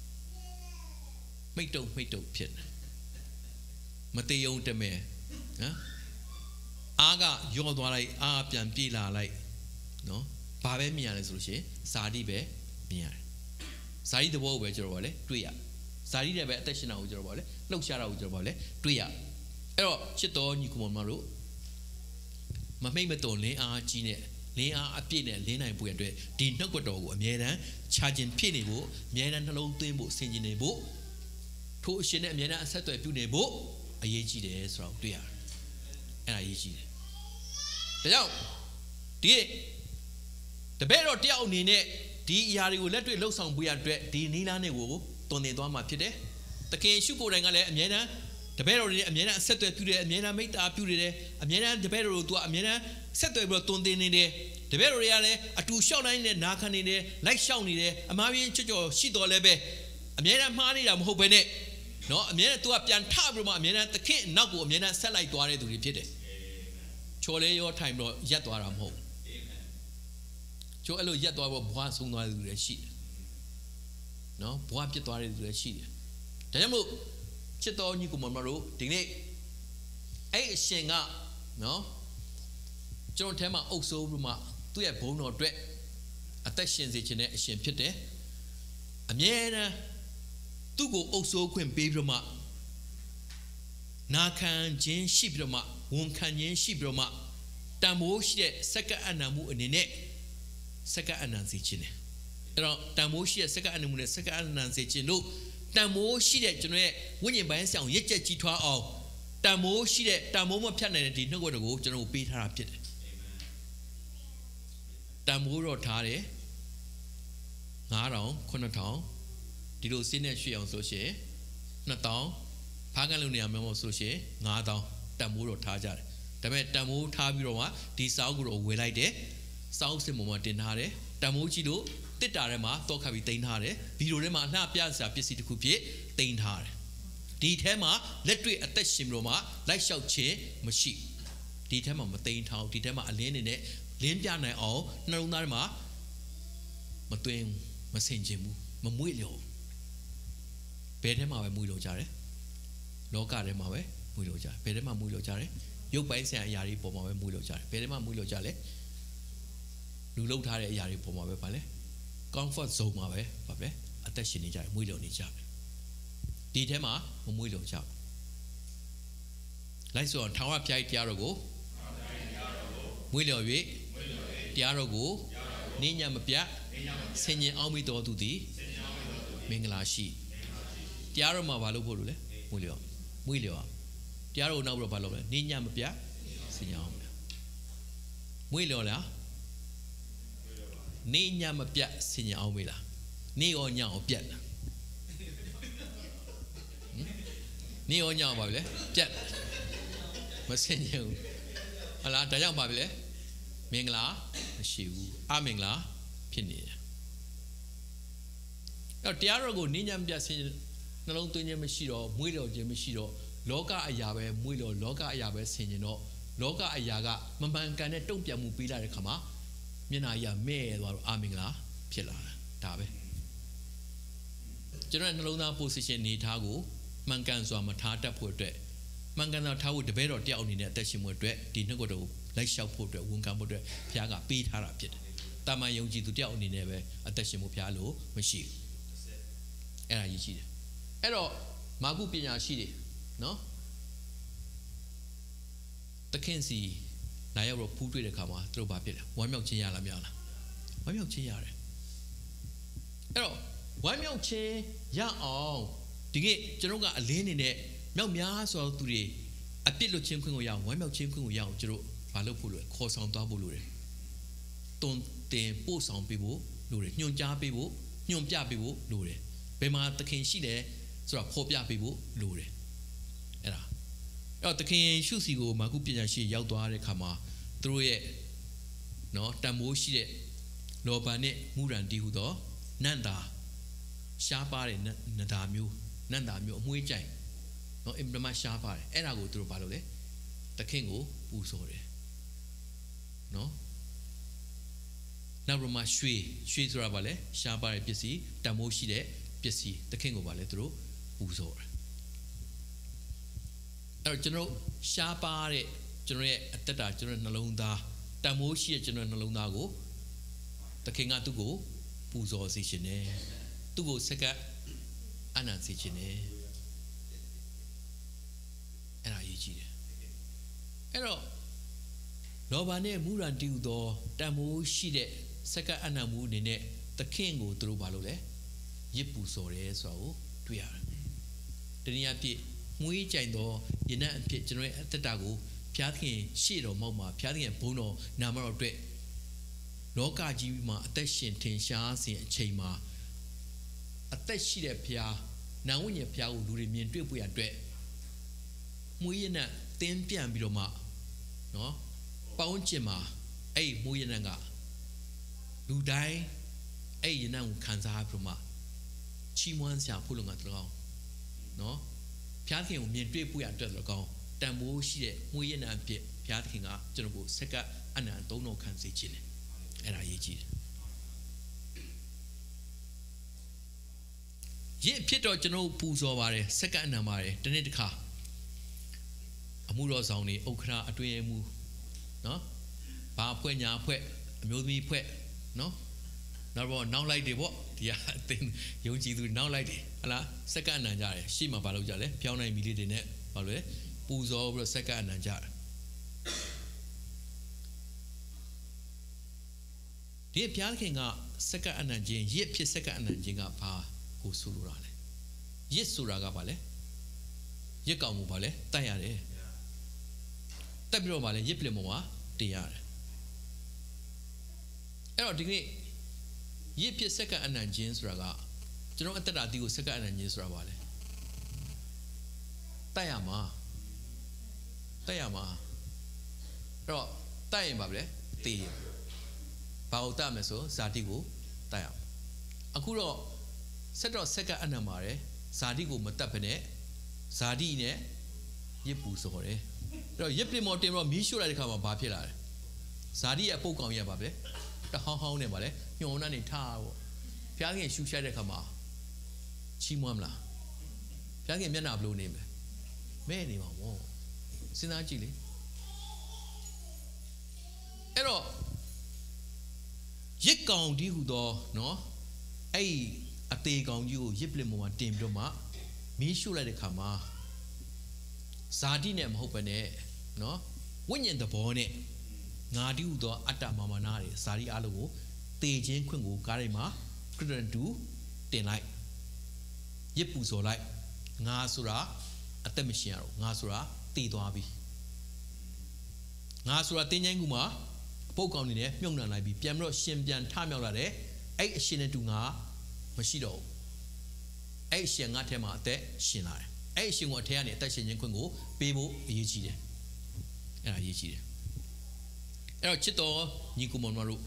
မိတ်တုံဖြစ်တယ်မတေယုံတမဲနော်အားကယောသွားလိုက်အားပြန်ပြေးလာလိုက်နော်ဘာပဲမြင်ရလဲဆိုလို့ရှိရင်ဇာတိပဲမြင်ရတယ်ဇာတိသဘောကိုပဲကျွန်တော်ဗောလေတွေ့ရဇာတိနဲ့ပဲအသက်ရှင်တာကိုကျွန်တော်ဗောလေလှုပ်ရှားတာကိုကျွန်တော်ဗောလေတွေ့ရအဲ့တော့ချစ်တော်ညီကောင်မတို့မမိတ်မတော်လင်းအားကြီးနဲ့လင်းအားအပြည့်နဲ့လင်းနိုင်ဖို့အတွက်ဒီနှုတ်ကတော်ကိုအမြဲတမ်းခြာခြင်းဖြစ်နေဖို့အမြဲတမ်းနှလုံးသွင်းဖို့ဆင်ခြင်နေဖို့ထိုအရှင်နဲ့အမြဲတမ်းအဆက်အသွယ်ပြုနေဖို့အရေးကြီးတယ်ဆိုတော့တွေ့ရတယ်အဲ့ဒါအရေးကြီးတယ်ဒါကြောင့်ဒီတပည့်တော်တယောက်အနေနဲ့ဒီအရာတွေကိုလက်တွေ့လှုပ်ဆောင်ပေးရတဲ့ဒီနီလာနဲ့ကိုတွင်တင်သွားမှာဖြစ်တယ်သခင်ရှုကိုယ်တိုင်ကလည်းအမြဲတမ်းတပည့်တော်တွေနဲ့အမြဲတမ်းအဆက်အသွယ်ပြုတယ်အမြဲတမ်းမိတ္တာပြုတယ်အမြဲတမ်းတပည့်တော်တို့ကအမြဲတမ်းဆက်သွယ်ပြီးတော့တွင်တင်နေတယ်တပည့်တော်တွေကလည်းအတူလျှောက်တိုင်းနဲ့နာခံနေတယ်လိုက်လျှောက်နေတယ်အမှားပြင်းချွတ်ချော်ရှိတော်လည်းပဲအမြဲတမ်းမှားနေတာမဟုတ်ဘဲနဲ့နော်အမြဲတမ်းသူကပြန်ထပြီးတော့မှအမြဲတမ်းသခင်နောက်ကိုအမြဲတမ်းဆက်လိုက်သွားတဲ့သူတွေဖြစ်တယ်ချော်လေးရောထိုင်ပြီးတော့ရက်သွားတာမဟုတ်ကျိုးအဲ့လိုရက်သွားဖို့ဘွားဆုံးသွားတဲ့သူတွေရှိတယ်နော်ဘွားပြစ်သွားတဲ့သူတွေရှိတယ်ဒါကြောင့်မို့ချစ်တော်ညီကိုမမတို့ဒီနေ့အဲ့အရှင်ကနော်ကျွန်တော်ထဲမှာအုပ်စိုးပြီးမှသူ့ရဲ့ဘုံတော်အတွက်အသက်ရှင်စေခြင်းနဲ့အရှင်ဖြစ်တယ်အမြဲတမ်းသူ့ကိုအုပ်စိုးခွင့်ပေးပြီးမှနာခံခြင်းရှိပြီးမှဝန်ခံခြင်းရှိပြီးမှတန်ဖိုးရှိတဲ့စက္ကအနံမှုအနေနဲ့စက္ကအနံစေခြင်းနဲ့အဲ့တော့တန်ဖိုးရှိတဲ့စက္ကအနံမှုနဲ့စက္ကအနံစေခြင်းတို့တန်ဖိုးရှိတဲ့ကျွန်တော်ရဲ့ဝိညာဉ်ပိုင်းဆောင်ရစ်ချက်ကြီးထွားအောင်တန်ဖိုးရှိတဲ့တန်ဖိုးမဖြတ်နိုင်တဲ့ဒီနှုတ်ကပတ်တော်ကိုကျွန်တော်ပေးထားတာဖြစ်တယ်တန်ဖိုးတော့ထားတယ်9000 9000ဒီလိုစင်းနဲ့ရွှေအောင်ဆိုရှင်2000ဖားကန်လို့နေရာမျိုးမဟုတ်ဆိုရှင်9000တန်ဖိုးတော့ထားကြတယ်ဒါပေမဲ့တန်ဖိုးထားပြီးတော့မှဒီစာအုပ်ကိုတော့ဝယ်လိုက်တယ်စာအုပ်စစ်ပေါ်မှာတင်ထားတယ်တန်ဖိုးကြည့်လို့တစ်တာထဲမှာတောက်ခတ်ပြီးတင်ထားတယ်ဗီဒီယိုထဲမှာအလှပြစရာပစ္စည်းတစ်ခုဖြစ်တင်ထားတယ်ဒီထဲမှာလက်တွေ့အသက်ရှင်ပြီးတော့မှလိုက်လျှောက်ခြင်းမရှိဒီထဲမှာမတင်ထားဒီထဲမှာအလင်းနေနဲ့လင်းပြနိုင်အောင်နှလုံးသားထဲမှာမသွင်းမဆင်ခြင်ဘူးမမွေ့လျော်ဘယ်ထဲမှာပဲမွေ့လျော်ကြတယ်လောကထဲမှာပဲမွေ့လျော်ကြဘယ်ထဲမှာမွေ့လျော်ကြတယ်ရုပ်ပိုင်းဆိုင်ရာအရာတွေပေါ်မှာပဲမွေ့လျော်ကြတယ်ဘယ်ထဲမှာမွေ့လျော်ကြလဲလူလှုပ်ထားတဲ့အရာတွေပေါ်မှာပဲဗာလဲ comfort zone မှာပဲဗာလဲအသက်ရှင်နေကြတယ်မွေ့လျော်နေကြတယ်ဒီထဲမှာမမွေ့လျော်ကြဘူးလိုက်ဆိုအောင်ထောင်ဝဖျားတရားတော်ကိုမွေ့လျော်၍တရားတော်ကိုနေညမပြတ်ဆင်ញင်အောင်မိတော်သူသည်မင်္ဂလာရှိတရားတော်မှာဘာလို့ဖို့လို့လဲမွေ့လျော်တရားတော်ကိုနောက်ပြီးတော့ဘာလုပ်လဲနေညမပြတ်ဆင်ញင်အောင်မွေးလောလားနေညမပြတ်ဆင်ញအောင်မေးလားနေရောညအောင်ပြတ်လားနေရောညအောင်ပါပြီလေပြတ်မဆင်ញဘူးဟလားဒါကြောင့်ပါပြီလေမင်္ဂလာမရှိဘူးအမင်္ဂလာဖြစ်နေတယ်အဲ့တရားတော်ကိုနေညမပြတ်ဆင်နှလုံးသွင်းခြင်းမရှိတော့မွေးလောခြင်းမရှိတော့လောကအရာပဲမွေးလောလောကအရာပဲဆင်ញတော့လောကအရာကမမှန်ကန်တဲ့တုံ့ပြန်မှုပေးလာတဲ့ခါမှာမျက်နှာကြီးကမဲ့သွားတော့အာမင်္ဂလာဖြစ်လာတာဒါပဲကျွန်တော်နှလုံးသား position နေထားကိုမှန်ကန်စွာမထားတတ်ဖို့အတွက်မှန်ကန်စွာထားဖို့တပည့်တော်တယောက်အနေနဲ့အသက်ရှင်မှုအတွက်ဒီနှုတ်ကတော်ကိုလိုက်လျှောက်ဖို့အတွက်ဝန်ခံဖို့အတွက်ဘုရားကပေးထားတာဖြစ်တယ်တာမန်ယုံကြည်သူတယောက်အနေနဲ့ပဲအသက်ရှင်မှုဘုရားလို့မရှိဘူးအဲ့ဒါကြီးရှိတယ်အဲ့တော့မာကုပညာရှိတယ်နော်တခင်စီလာရောက်တော့ဖူးတွေ့တဲ့ခါမှာသူတို့ဘာဖြစ်လဲဝမ်းမြောက်ခြင်းရလားမရလားဝမ်းမြောက်ခြင်းရတယ်အဲ့တော့ဝမ်းမြောက်ခြင်းရအောင်ဒီကကျွန်တော်ကအလင်းနေတဲ့မြောက်များဆိုသူတွေအပြစ်လွတ်ခြင်းခွင့်ကိုရအောင်ဝမ်းမြောက်ခြင်းခွင့်ကိုရအောင်ကျွန်တော်ဘာလုပ်ဖို့လဲခေါ်ဆောင်သွားဖို့လိုတယ်တွန်တင်ပို့ဆောင်ပေးဖို့လိုတယ်ညွှန်ကြားပေးဖို့ညွှန်ပြပေးဖို့လိုတယ်ဘယ်မှာသခင်ရှိတယ်ဆိုတော့ဖော်ပြပေးဖို့လိုတယ်အဲ့တော့သခင်ရှုစီကိုမာကုပညာရှိရောက်သွားတဲ့ခါမှာသူတို့ရဲ့နော်တန်မိုးရှိတဲ့လောဘနဲ့မူရန်တီဟုသောနန္တာရှားပါတဲ့နန္တာမျိုးနန္တာမျိုးအမွှေးကြိုင်နော်အင်ပလမရှားပါတယ်အဲ့ဒါကိုသူတို့ဘာလုပ်လဲသခင်ကိုပူဇော်တယ်နော်နောက်ပြီးမှရွှေဆိုတာဘာလဲရှားပါတဲ့ပစ္စည်းတန်မိုးရှိတဲ့ပစ္စည်းသခင်ကိုဘာလဲသူတို့ပူဇော်တယ်အဲ့တော့ကျွန်တော်ရှားပါတဲ့ကျွန်တော်ရဲ့အသက်တာကျွန်တော်နှလုံးသားတန်မိုးရှိတဲ့ကျွန်တော်နှလုံးသားကိုသခင်ကသူ့ကိုပူဇော်စေခြင်းနဲ့သူ့ကိုစက္ကအနံ့စေခြင်းနဲ့အဲ့ဒါရေးကြည့်တယ်အဲ့တော့လောဘနဲ့မူရန်တီးသောတန်မိုးရှိတဲ့စက္ကအနံ့မှုအနေနဲ့သခင်ကိုသူတို့ဘာလို့လဲရစ်ပူဇော်တယ်ဆိုတာကိုတွေ့ရတယ်တနည်းအားဖြင့်မွေးကြိုင်သောယနံ့အဖြစ်ကျွန်တော်ရဲ့အသက်တာကိုဘုရားသခင်ရှေ့တော်မောက်မှာဘုရားသခင်ဘုန်းတော်နာမတော်အတွက်လောကကြီးမှာအသက်ရှင်ထင်ရှားစဉ်အချိန်မှာအသက်ရှိတဲ့ဘုရားနာဝိညာဉ်ဘုရားကိုလူတွေမြင်တွေ့ဖို့ရအတွက်မွေးရနံ့တင်းပြန်ပြီးတော့မှနော်ပေါင်းကျင်မှာအဲ့မွေးရနံ့ကလူတိုင်းအဲ့ရနံ့ကိုခံစားပြီးတော့မှချီးမွမ်းစရာဖို့လုံကတလောင်းနော်ဘုရားသခင်ကိုမြင်တွေ့ဖို့ရအတွက်လောကောင်တန်ဖိုးရှိတဲ့မွေးရနံ့အဖြစ်ဘုရားသခင်ကကျွန်တော်ကိုစက္ကအနံ့သုံးတော်ခံစေခြင်းတယ်အဲ့ဒါရေးကြည့်တယ်ရစ်ဖြစ်တော့ကျွန်တော်ပူဇော်ပါတယ်စက္ကအနံ့ပါတယ်တနေ့တစ်ခါအမှုတော်ဆောင်တွေဥက္ခရာအတွင်းမှုနော်ဘာအဖွဲ့ညာအဖွဲ့အမျိုးသမီးအဖွဲ့နော်နောက်တော့နောက်လိုက်တွေပေါ့ဒီကအသင်ယုံကြည်သူနောက်လိုက်တွေဟလားစက္ကအနံ့ကြတယ်ရှေ့မှာဘာလုပ်ကြလဲဖျောင်းနိုင်မီလေးတွေနဲ့ဘာလို့လဲပူဇော်ပြီးတော့စက္ကအနံ့ကြတယ်ဒီဘုရားခင်ကစက္ကအနံ့ခြင်းရစ်ဖြစ်စက္ကအနံ့ခြင်းကဘာကိုဆိုလိုတာလဲရစ်ဆိုတာကဘာလဲရစ်ကောင်မှုဘာလဲတတ်ရတယ်တက်ပြီးတော့ဘာလဲရစ်ပလင်ပေါ်မှာတင်ရတယ်အဲ့တော့ဒီနေ့ရစ်ဖြစ်စက္ကအနံ့ခြင်းဆိုတာကကျွန်တော်အတ္တတာတီကိုစက္ကအနံ့ခြင်းဆိုတာဘာလဲတတ်ရမှာအဲ့တော့တတ်ရင်ဘာလဲတေးဘာလို့တတ်မယ်ဆိုဇာတိကိုတတ်ရအောင်အခုတော့ဆက်တော့စက္ကအနံ့ပါတယ်ဇာတိကိုမတတ်ဘဲနဲ့ဇာတိနဲ့ရစ်ပူစော်တယ်အဲ့တော့ရစ်ပင်မော်တင်တော့မီးရှို့လိုက်တဲ့ခါမှာဘာဖြစ်လာလဲဇာတိရဲ့အပုတ်ကောင်ကြီးကဘာပဲတဟောင်းဟောင်းနဲ့ပါလေညှော်နှံ့နေထားပေါ့ဘုရားခင်ရှူရှိုက်တဲ့ခါမှာချီးမွမ်းမလားဘုရားခင်မျက်နှာဘလို့နေမလဲမဲ့နေမှာပေါ့စဉ်းစားကြည့်လေအဲ့တော့ရစ်ကောင်ဒီဟူသောနော်အဲ့အသေးကောင်ကြီးကိုရစ်ပလင်ပေါ်မှာတင်ပြီးတော့မှမီးရှို့လိုက်တဲ့ခါမှာဇာတိနဲ့မဟုတ်ဘဲနဲ့နော်ဝိညာဉ်သဘောနဲ့ငါဒီဟူသောအတ္တမာမနာတွေဇာတိအလုံးကိုတေခြင်းခွင့်ကိုကားတိုင်းမှာခရစ်တော်တူတင်လိုက်ရစ်ပူဇော်လိုက်ငါဆိုတာအသက်မရှင်ရတော့ငါဆိုတာတည်သွားပြီငါဆိုတာတင်းချိုင်းကူမှာပုတ်ကောင်းနေနဲ့မြုပ်နှံလိုက်ပြီးပြန်ပြီးတော့ရှင်ပြန်ထမြောက်လာတဲ့အဲ့အရှင်နဲ့တူငါမရှိတော့ဘူးအဲ့အရှင်ငါထဲမှာအသက်ရှင်လာတယ်အဲ့အရှင်ကိုအထက်ကနေအသက်ရှင်ခြင်းခွင့်ကိုပေးဖို့အရေးကြီးတယ်အဲ့ဒါအရေးကြီးတယ်အဲ့တော့ချစ်တော်ညီကိုမောင်တို့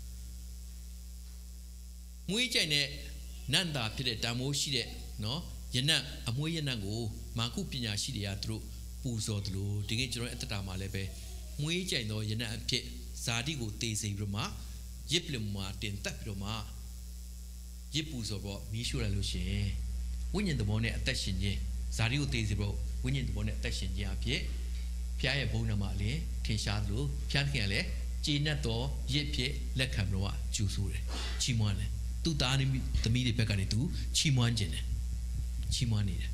မွေးကြိုင်တဲ့နန္တာဖြစ်တဲ့တန်မိုးရှိတဲ့နော်ယနတ်အမွေးယနတ်ကိုမာကုပညာရှိတွေကသူတို့ပူဇော်တယ်လို့ဒီကနေ့ကျွန်တော်အတ္တမှာလည်းပဲမွေးကြိုင်သောယနတ်အဖြစ်ဇာတိကိုတေးစိပြီးတော့မှရစ်ပလမှာတင်တက်ပြီးတော့မှရစ်ပူဇော်တော့မီးရှို့လိုက်လို့ရှိရင်ဝိညာဉ်သဘောနဲ့အသက်ရှင်ခြင်းဇာတိကိုတေးစိပြီးတော့ဝိညာဉ်သဘောနဲ့အသက်ရှင်ခြင်းအဖြစ်ဖျားရဲ့ဘုန်းတော်မှာလည်းထင်ရှားသလိုဖျားခင်ကလည်းကျေနပ်သောရစ်ဖြစ်လက်ခံပြီးတော့ကျူဆိုတယ်ချီးမွမ်းတယ်သူ့သားသမီးတွေဘက်ကနေသူချီးမွမ်းခြင်းတယ်ချီးမွမ်းနေတယ်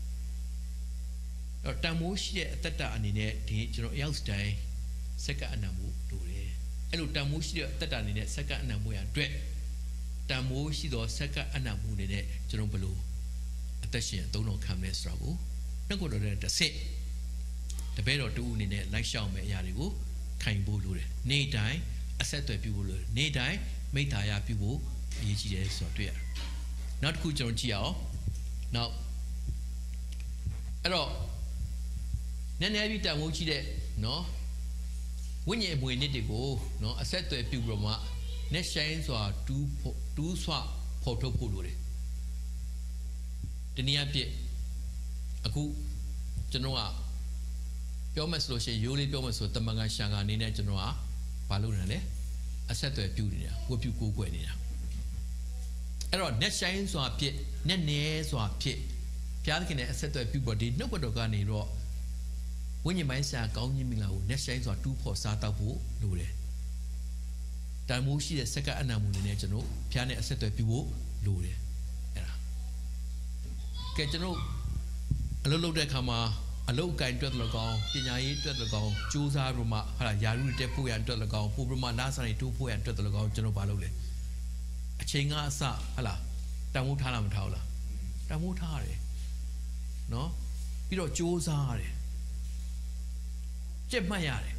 အဲ့တန်မိုးရှိတဲ့အတ္တအနေနဲ့ဒီကျွန်တော်အရောက်စတိုင်းစက္ကအနံမှုတို့တယ်အဲ့လိုတန်မိုးရှိတဲ့အတ္တအနေနဲ့စက္ကအနံမှုရအတွက်တန်မိုးရှိသောစက္ကအနံမှုအနေနဲ့ကျွန်တော်ဘယ်လိုအသက်ရှင်သုံးတော်ခံမလဲဆိုတာကိုနှုတ်ကတော်တဲ့တစ်ဆင့်တပည့်တော်တူအနေနဲ့လိုက်ရှောက်မယ့်အရာတွေကိုခံဖို့လိုတယ်နေ့တိုင်းအဆက်အသွယ်ပြုဖို့လိုတယ်နေ့တိုင်းမိတ္တာယပြုဖို့အရေးကြီးတယ်ဆိုတော့တွေ့ရတယ်နောက်တစ်ခုကျွန်တော်ကြည့်အောင်နောက်အဲ့တော့နည်းနည်းပြီးတန်ဖိုးကြီးတဲ့နော်ဝိညာဉ်အမွေနစ်တွေကိုနော်အဆက်အသွယ်ပြုပြီးတော့မှနဲ့ဆိုင်စွာတူးဆွဖော်ထုတ်ဖို့လိုတယ်တနည်းအားဖြင့်အခုကျွန်တော်ကပြောမယ်ဆိုလို့ရှိရင်ရိုးလေးပြောမယ်ဆိုတမန်ကရှာကအနေနဲ့ကျွန်တော်ကဘာလုပ်နေလဲအဆက်အသွယ်ပြုနေတာကိုပြုကိုးကွယ်နေတာအဲ့တော့ net shine ဆိုတာဖြစ် net နဲဆိုတာဖြစ်ဘုရားသခင်နဲ့အဆက်အသွယ်ပြုဖို့ဒီနှုတ်ကတော်ကနေတော့ဝိညာဉ်ပိုင်းဆိုင်ကောင်းခြင်းမင်္ဂလာကို net shine ဆိုတာတူးဖို့စားတောက်ဖို့လိုတယ်တန်မိုးရှိတဲ့စက္ကအနံမှုတွေနဲ့ကျွန်တော်ဘုရားနဲ့အဆက်အသွယ်ပြုဖို့လိုတယ်အဲ့ဒါကဲကျွန်တော်အလုပ်လုပ်တဲ့အခါမှာအလုတ်ကင်တွက်တယ်ကောင်းပညာရေးတွက်တယ်ကောင်းစူးစမ်းပြီးမှဟာယာရုတက်ဖို့ရန်တွက်တယ်ကောင်းပို့ပြီးမှနားစာတွေတိုးဖို့ရန်တွက်တယ်ကောင်းကျွန်တော်ဘာလုပ်လဲအချိန်ကအစဟလာတန်ဖိုးထားလားမထားဘူးလားတန်ဖိုးထားရတယ်နော်ပြီးတော့စူးစမ်းရတယ်ကြက်မှတ်ရတယ်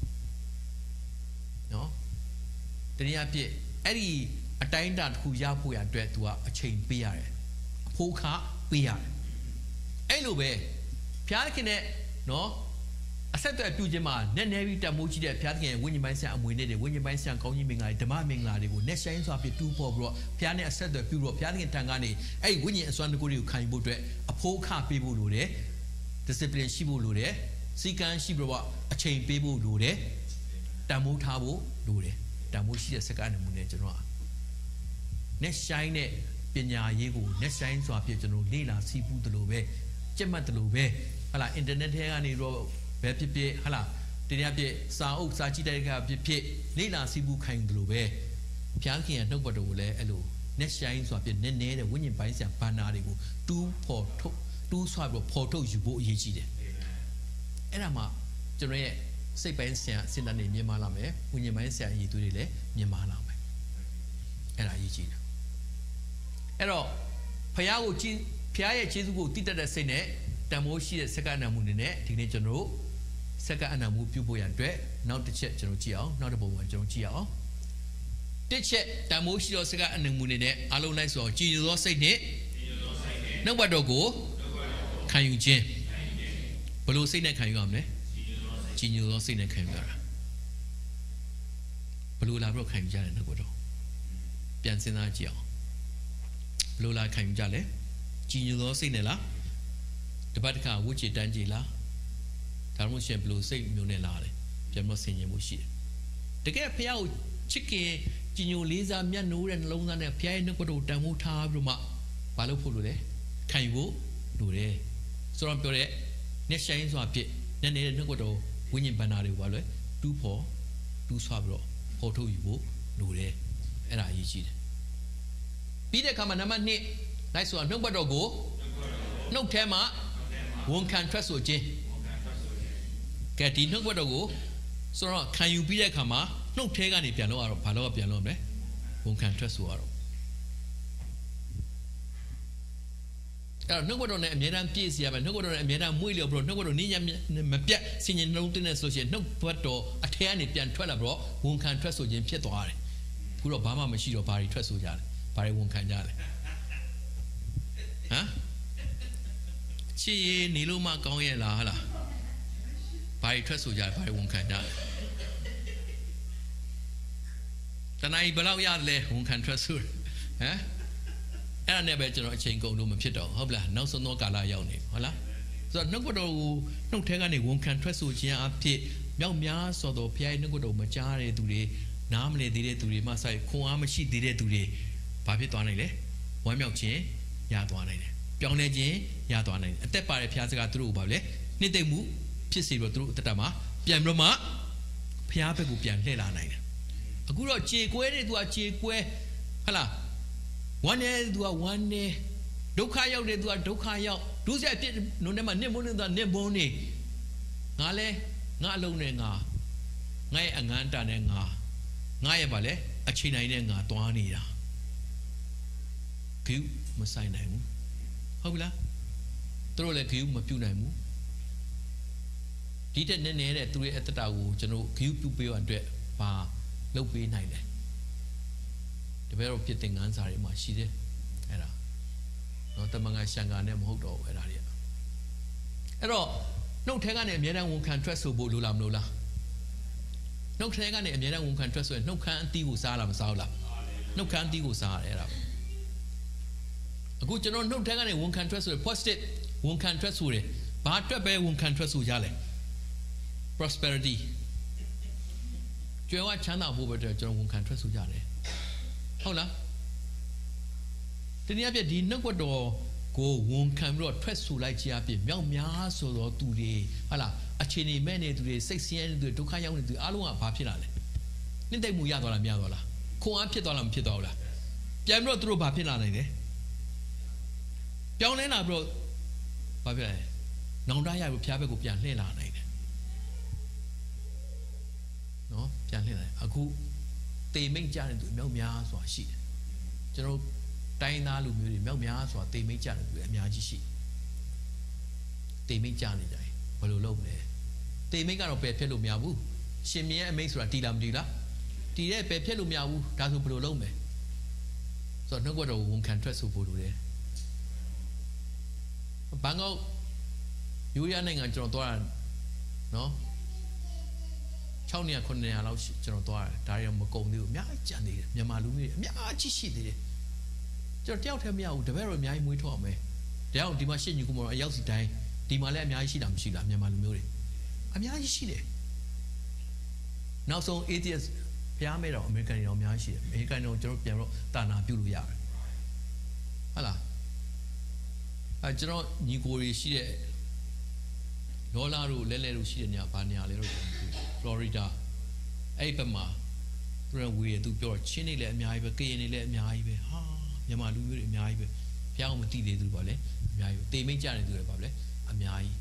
နော်တနည်းအားဖြင့်အဲ့ဒီအတိုင်းအတာတစ်ခုရဖို့ရအတွက် तू ကအချိန်ပေးရတယ်အဖိုးခပေးရတယ်အဲ့လိုပဲဘုရားခင်နဲ့နော်အဆက်အသွယ်ပြုခြင်းမှာနဲ့နေပြီးတမိုးကြီးတဲ့ဘုရားခင်ရဲ့ဝိညာဉ်ပိုင်းဆံအမွေနဲ့တွေဝိညာဉ်ပိုင်းဆံကောင်းကြီးမင်္ဂလာတွေဓမ္မမင်္ဂလာတွေကိုနဲ့ဆိုင်စွာပြတူးဖို့ပြီးတော့ဘုရားနဲ့အဆက်အသွယ်ပြုတော့ဘုရားခင်ထံကနေအဲ့ဒီဝိညာဉ်အစွမ်းတကူတွေကိုခံယူဖို့အတွက်အဖိုးခပေးဖို့လိုတယ် discipline ရှိဖို့လိုတယ်စီကံရှိပြီးတော့အချိန်ပေးဖို့လိုတယ်တမိုးထားဖို့လိုတယ်တမိုးရှိတဲ့စကားနမူနဲ့ကျွန်တော်နဲ့ဆိုင်တဲ့ပညာရေးကိုနဲ့ဆိုင်စွာပြကျွန်တော်လေ့လာစီးပူးတယ်လို့ပဲကြက်မှတ်တယ်လို့ပဲဟာလာအင်တာနက်ထဲကနေတော့ဘယ်ဖြစ်ဖြစ်ဟာလာတရားပြစာအုပ်စာကြည့်တဲ့အခါဖြစ်ဖြစ်လေ့လာစီးပူးခိုင်းတယ်လို့ပဲဘုရားခင်ရဲ့နှုတ်ပတ်တော်ကိုလည်းအဲ့လိုနဲ့ဆိုင်စွာပြနဲနဲတဲ့ဝိညာဉ်ပိုင်းဆံဘာနာတွေကိုတူးဆွပြီးတော့ဖော်ထုတ်ယူဖို့အရေးကြီးတယ်အဲ့ဒါမှကျွန်တော်ရဲ့စိတ်ပိုင်းဆံစဉ်းစားနေမြင်မာလာမယ်ဝိညာဉ်ပိုင်းဆံအရေးသွေးတွေလည်းမြင်မာလာမယ်အဲ့ဒါအရေးကြီးတယ်အဲ့တော့ဖခင်ကိုကြည်ဖခင်ရဲ့ခြေဆုကိုတည်တတ်တဲ့စိတ်နဲ့တန်မိုးရှိတဲ့စက္ကအနံမှုတွေနဲ့ဒီနေ့ကျွန်တော်တို့စက္ကအနံမှုပြုဖို့ရအတွက်နောက်တစ်ချက်ကျွန်တော်ကြည့်အောင်နောက်တစ်ပုံမှာကျွန်တော်ကြည့်အောင်တစ်ချက်တန်မိုးရှိသောစက္ကအနံမှုတွေနဲ့အလုံးလိုက်ဆိုကြည်ညိုသောစိတ်နဲ့နှုတ်ဘတ်တော်ကိုခံယူခြင်းဘယ်လိုစိတ်နဲ့ခံယူရမလဲကြည်ညိုသောစိတ်နဲ့ခံယူရတာဘယ်လိုလာပြီးတော့ခံယူကြလဲနှုတ်ဘတ်တော်ပြန်စဉ်းစားကြည့်အောင်ဘယ်လိုလာခံယူကြလဲကြည်ညိုသောစိတ်နဲ့လားတပတ်တစ်ခါဝှချေတန်းကြည်လားဒါမှမဟုတ်ရှင်ဘယ်လိုစိတ်မျိုးနဲ့လာတယ်ပြန်မဆင်ခြင်မှုရှိတယ်တကယ်ဖះကိုချစ်ခင်ကြည်ညိုလေးစားမြတ်နိုးတဲ့နှလုံးသားနဲ့ဖះရဲ့နှုတ်ကပတ်တော်တန်ဖိုးထားပြီးတော့မှဘာလို့ဖို့လို့လဲခံယူဖို့လိုတယ်ဆိုတော့ပြောတဲ့နှစ်ဆိုင်စွာဖြစ်နည်းနည်းနှုတ်ကပတ်တော်ဝိညာဉ်ဘန္နာတွေကိုဘာလဲတူးဖို့ဆွပြီးတော့ဖော်ထုတ်ယူဖို့လိုတယ်အဲ့ဒါအရေးကြီးတယ်ပြီးတဲ့အခါမှာနံပါတ်2လိုက်ဆိုတာနှုတ်ပတ်တော်ကိုနှုတ်ထဲမှာဝန်ခံထွက်ဆိုခြင်းကဲဒီနှုတ်ပတ်တော်ကိုဆိုတော့ခံယူပြီးတဲ့အခါမှာနှုတ်ထဲကနေပြန်လို့ရတော့ဘာလို့ပြန်လို့မလဲဝန်ခံထွက်ဆိုရတော့နှုတ်ကတော်နဲ့အမြဲတမ်းပြည့်စရာပဲနှုတ်ကတော်နဲ့အမြဲတမ်းမွေးလျော်ပြီးတော့နှုတ်ကတော်နေ့ညမပြတ်ဆင်ញင်နှုံးတင်းတဲ့ဆိုရှင်နှုတ်ဘတ်တော်အထက်ကနေပြန်ထွက်လာပြီးတော့ဝန်ခံထွက်ဆိုခြင်းဖြစ်သွားတယ်ခုတော့ဘာမှမရှိတော့ဘာတွေထွက်ဆိုကြလဲဘာတွေဝန်ခံကြလဲဟမ်ချီနေလို့မကောင်းရဲ့လားဟာလားဘာတွေထွက်ဆိုကြလဲဘာတွေဝန်ခံကြလဲတဏှာဘယ်လောက်ရတယ်လဲဝန်ခံထွက်ဆိုဟမ်အဲ့ဒါနဲ့ပဲကျွန်တော်အချိန်ကုန်လို့မဖြစ်တော့ဟုတ်လားနောက်ဆုံးသောကာလရောက်နေဟုတ်လားဆိုတော့နှုတ်ကတော်ကိုနှုတ်ထဲကနေဝန်ခံထွက်ဆိုခြင်းအဖြစ်မြောက်များစွာသောဘုရားရဲ့နှုတ်ကတော်မကြားတဲ့သူတွေနားမလည်သေးတဲ့သူတွေမှဆိုင်ခွန်အားမရှိသေးတဲ့သူတွေဘာဖြစ်သွားနိုင်လဲဝမ်းမြောက်ခြင်းရသွားနိုင်တယ်ပြောင်းလဲခြင်းရသွားနိုင်တယ်အသက်ပါတဲ့ဘုရားစကားသူတို့ကိုဘာလဲနှစ်သိမ့်မှုဖြစ်စေပြီးတော့သူတို့အသက်တာမှာပြန်ပြီးတော့မှဘုရားဘက်ကိုပြန်လှည့်လာနိုင်တယ်အခုတော့ခြေကွဲတဲ့သူကခြေကွဲဟုတ်လားဝမ်းနေသူကဝမ်းနေဒုက္ခရောက်တဲ့သူကဒုက္ခရောက်ဒုစရိုက်ဖြစ်နုံထဲမှာနစ်မုန်းနေတာနစ်မုန်းနေငါလဲငါအလုံးနဲ့ငါရဲ့အငန်းတာနဲ့ငါရဲ့ဗာလဲအချိန်တိုင်းနဲ့ငါတွားနေတာဂိူးမဆိုင်နိုင်ဘူးဟုတ်ပြီလားသူတို့လည်းဂိူးမပြုတ်နိုင်ဘူးဒီတက်နည်းနည်းတဲ့သူရဲ့အတ္တတာကိုကျွန်တော်ဂိူးပြုတ်ပေးရအတွက်ဘာလုပ်ပေးနိုင်လဲတပည့်တော်ဖြစ်တဲ့ငန်းစာတွေမှာရှိတယ်အဲ့ဒါတော့တမန်ငါရှန်ကာနဲ့မဟုတ်တော့ဘူးအဲ့ဒါတွေအဲ့တော့နှုတ်ထဲကနေအများတန်းဝန်ခံထွက်ဆိုဖို့လိုလားမလိုလားနှုတ်ထဲကနေအများတန်းဝန်ခံထွက်ဆိုရင်နှုတ်ခမ်းအသီးကိုစားလားမစားဘူးလားနှုတ်ခမ်းအသီးကိုစားရတယ်အဲ့ဒါပဲအခုကျွန်တော်နှုတ်ထဲကနေဝန်ခံထွက်ဆိုရ positive ဝန်ခံထွက်ဆိုတယ်ဘာအတွက်ပဲဝန်ခံထွက်ဆိုကြလဲ prosperity ကျွယ်ဝချမ်းသာဖို့ပဲကျွန်တော်ဝန်ခံထွက်ဆိုကြတယ်ဟုတ်လားတနည်းအားဖြင့်ဒီနှုတ်ကတော်ကိုဝန်ခံပြီးတော့ထွက်ဆိုလိုက်ခြင်းအပြင်မြောက်များဆိုတော့သူတွေဟုတ်လားအခြေအနေမဲ့နေသူတွေစိတ်ဆင်းရဲနေသူတွေဒုက္ခရောက်နေသူအားလုံးကဘာဖြစ်လာလဲနှိမ့်သိမ့်မှုရသွားလားမရသွားလားခွန်အားဖြစ်သွားလားမဖြစ်သွားဘူးလားပြန်ပြီးတော့သူတို့ဘာဖြစ်လာနိုင်လဲပြောင်းလဲလာပြီးတော့ဘာဖြစ်လဲနောင်တရပြီးဖျားဘက်ကိုပြန်လှည့်လာနိုင်တယ်နော်ပြန်လှည့်လာအခုတေမိတ်ကြတဲ့သူအမြောက်များစွာရှိတယ်ကျွန်တော်တိုင်းသားလူမျိုးတွေမြောက်များစွာတေမိတ်ကြတဲ့သူအများကြီးရှိတေမိတ်ကြနေကြတယ်ဘယ်လိုလုပ်မလဲတေမိတ်ကတော့ပယ်ဖြတ်လို့မရဘူးရှင်မင်းရဲ့အမိတ်ဆိုတာတီလားမတီလားတီတဲ့ပယ်ဖြတ်လို့မရဘူးဒါဆိုဘယ်လိုလုပ်မလဲဆိုတော့နှုတ်ကတော်ဝန်ခံထွက်ဆိုဖို့လိုတယ်ဘန်ကောက်ယူရနိုင်ငံကျွန်တော်သွားတာနော်6နေရာ9နေရာလောက်ကျွန်တော်သွားတယ်ဒါတွေမကုန်သေးဘူးအများကြီးကြံသေးတယ်မြန်မာလူမျိုးတွေအများကြီးရှိသေးတယ်ကျွန်တော်တယောက်တည်းမရဘူးတပည့်တော်အများကြီးမွေးထုတ်အောင်ပဲတရားအောင်ဒီမှာရှစ်ညူကူမော်အရောက်စီတိုင်းဒီမှာလည်းအများကြီးရှိတာမရှိလားမြန်မာလူမျိုးတွေအများကြီးရှိတယ်နောက်ဆုံး ATS ဖျားမဲတော့အမေရိကန်တွေတော့အများကြီးရှိတယ်အမေရိကန်တွေကျွန်တော်ပြန်တော့တာနာပြုလို့ရတယ်ဟုတ်လားကျွန်တော်ညီကိုတွေရှိတဲ့လောလာတို့လဲလဲတို့ရှိတဲ့နေရာဘာနေရာလဲတော့ဖလော်ရီဒါအဲ့ဘက်မှာသူတို့ဝေးရသူပြောတော့ချင်းနေလည်းအများကြီးပဲကရင်နေလည်းအများကြီးပဲဟာမြန်မာလူမျိုးတွေအများကြီးပဲဖျားအောင်မသိသေးသူပါလေအများကြီးပဲတေမိတ်ကြနေသူတွေပါလေအများကြီး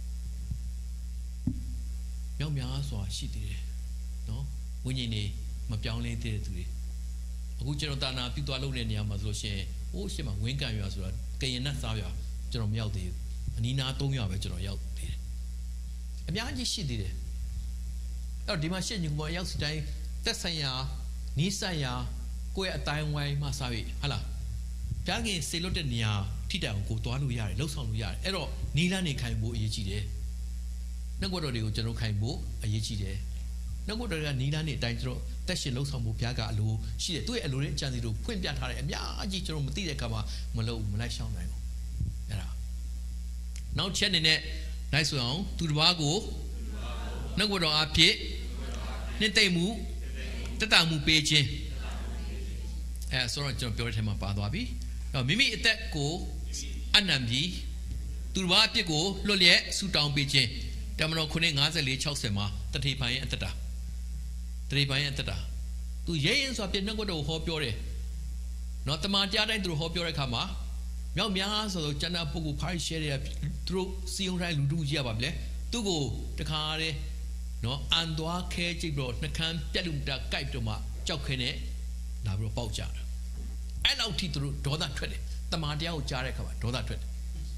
မြောက်များစွာရှိသေးတယ်နော်ဝိညာဉ်တွေမပြောင်းလဲသေးတဲ့သူတွေအခုကျွန်တော်တာနာပြုသွားလုပ်တဲ့နေရာမှာဆိုလို့ရှိရင်ဟိုးရှင်းမှာဝင်းကန်ရွာဆိုတာကရင်နဲ့စားရွာကျွန်တော်မရောက်သေးဘူးအနီးနား3ရွာပဲကျွန်တော်ရောက်သေးတယ်အများကြီးရှိသေးတယ်အဲ့တော့ဒီမှာရှစ်ညူမော်ရောက်စီတိုင်းသက်ဆိုင်ရာနီးစပ်ရာကိုယ့်ရဲ့အတိုင်းဝိုင်းမှစားပြီးဟာလားပြားခင်စေလွတ်တဲ့နေရာထိတိုင်ကိုသွားလို့ရတယ်လှုပ်ဆောင်လို့ရတယ်အဲ့တော့နီးလန်းနေခိုင်ဖို့အရေးကြီးတယ်နှုတ်ကတော်တွေကိုကျွန်တော်ခိုင်ဖို့အရေးကြီးတယ်နှုတ်ကတော်တွေကနီးလန်းနေအတိုင်းကျွန်တော်တက်ရှင်လှုပ်ဆောင်ဖို့ပြားကအလိုရှိတယ်သူ့ရဲ့အလိုနဲ့အကြံစီတို့ဖွင့်ပြထားတယ်အများကြီးကျွန်တော်မသိတဲ့အခါမှာမလုပ်မလိုက်ရှောင်နိုင်ဘူးအဲ့ဒါနောက်ချက်အနေနဲ့လိုက်ဆိုအောင်သူတစ်ပါးကိုနှုတ်ကတော်အဖြစ်နှစ်သိမ့်မှုတက်တာမှုပေးခြင်းအဲဆိုတော့ကျွန်တော်ပြောတဲ့ထဲမှာပါသွားပြီတော့မိမိအသက်ကိုအနံပြီးသူတစ်ပါးအပြစ်ကိုလွတ်လျက်ဆူတောင်းပေးခြင်းတမန်တော်9:54-60မှာတထေပိုင်ရဲ့အသက်တာတထေပိုင်ရဲ့အသက်တာသူရဲရင်ဆိုတာပြနှုတ်ကတော်ဟောပြောတယ်နော်တမန်တရားတိုင်းသူတို့ဟောပြောတဲ့အခါမှာမြောက်များဆိုတော့ကျန်တဲ့ပုဂ္ဂိုလ်ဖိုင်ရှယ်တွေကသူတို့စီယုံတိုင်းလူတူကြီးရပါဗျလေသူ့ကိုတခါတည်းနော်အန်သွားခဲကြည့်ပြီးတော့နှကန်းပြက်လူတာကြိုက်တော့မှကြောက်ခဲနဲ့လာပြီးတော့ပေါက်ကြတာအဲ့လောက်ထိသူတို့ဒေါသထွက်တယ်တမန်တရားကိုကြားတဲ့အခါမှာဒေါသထွက်တယ်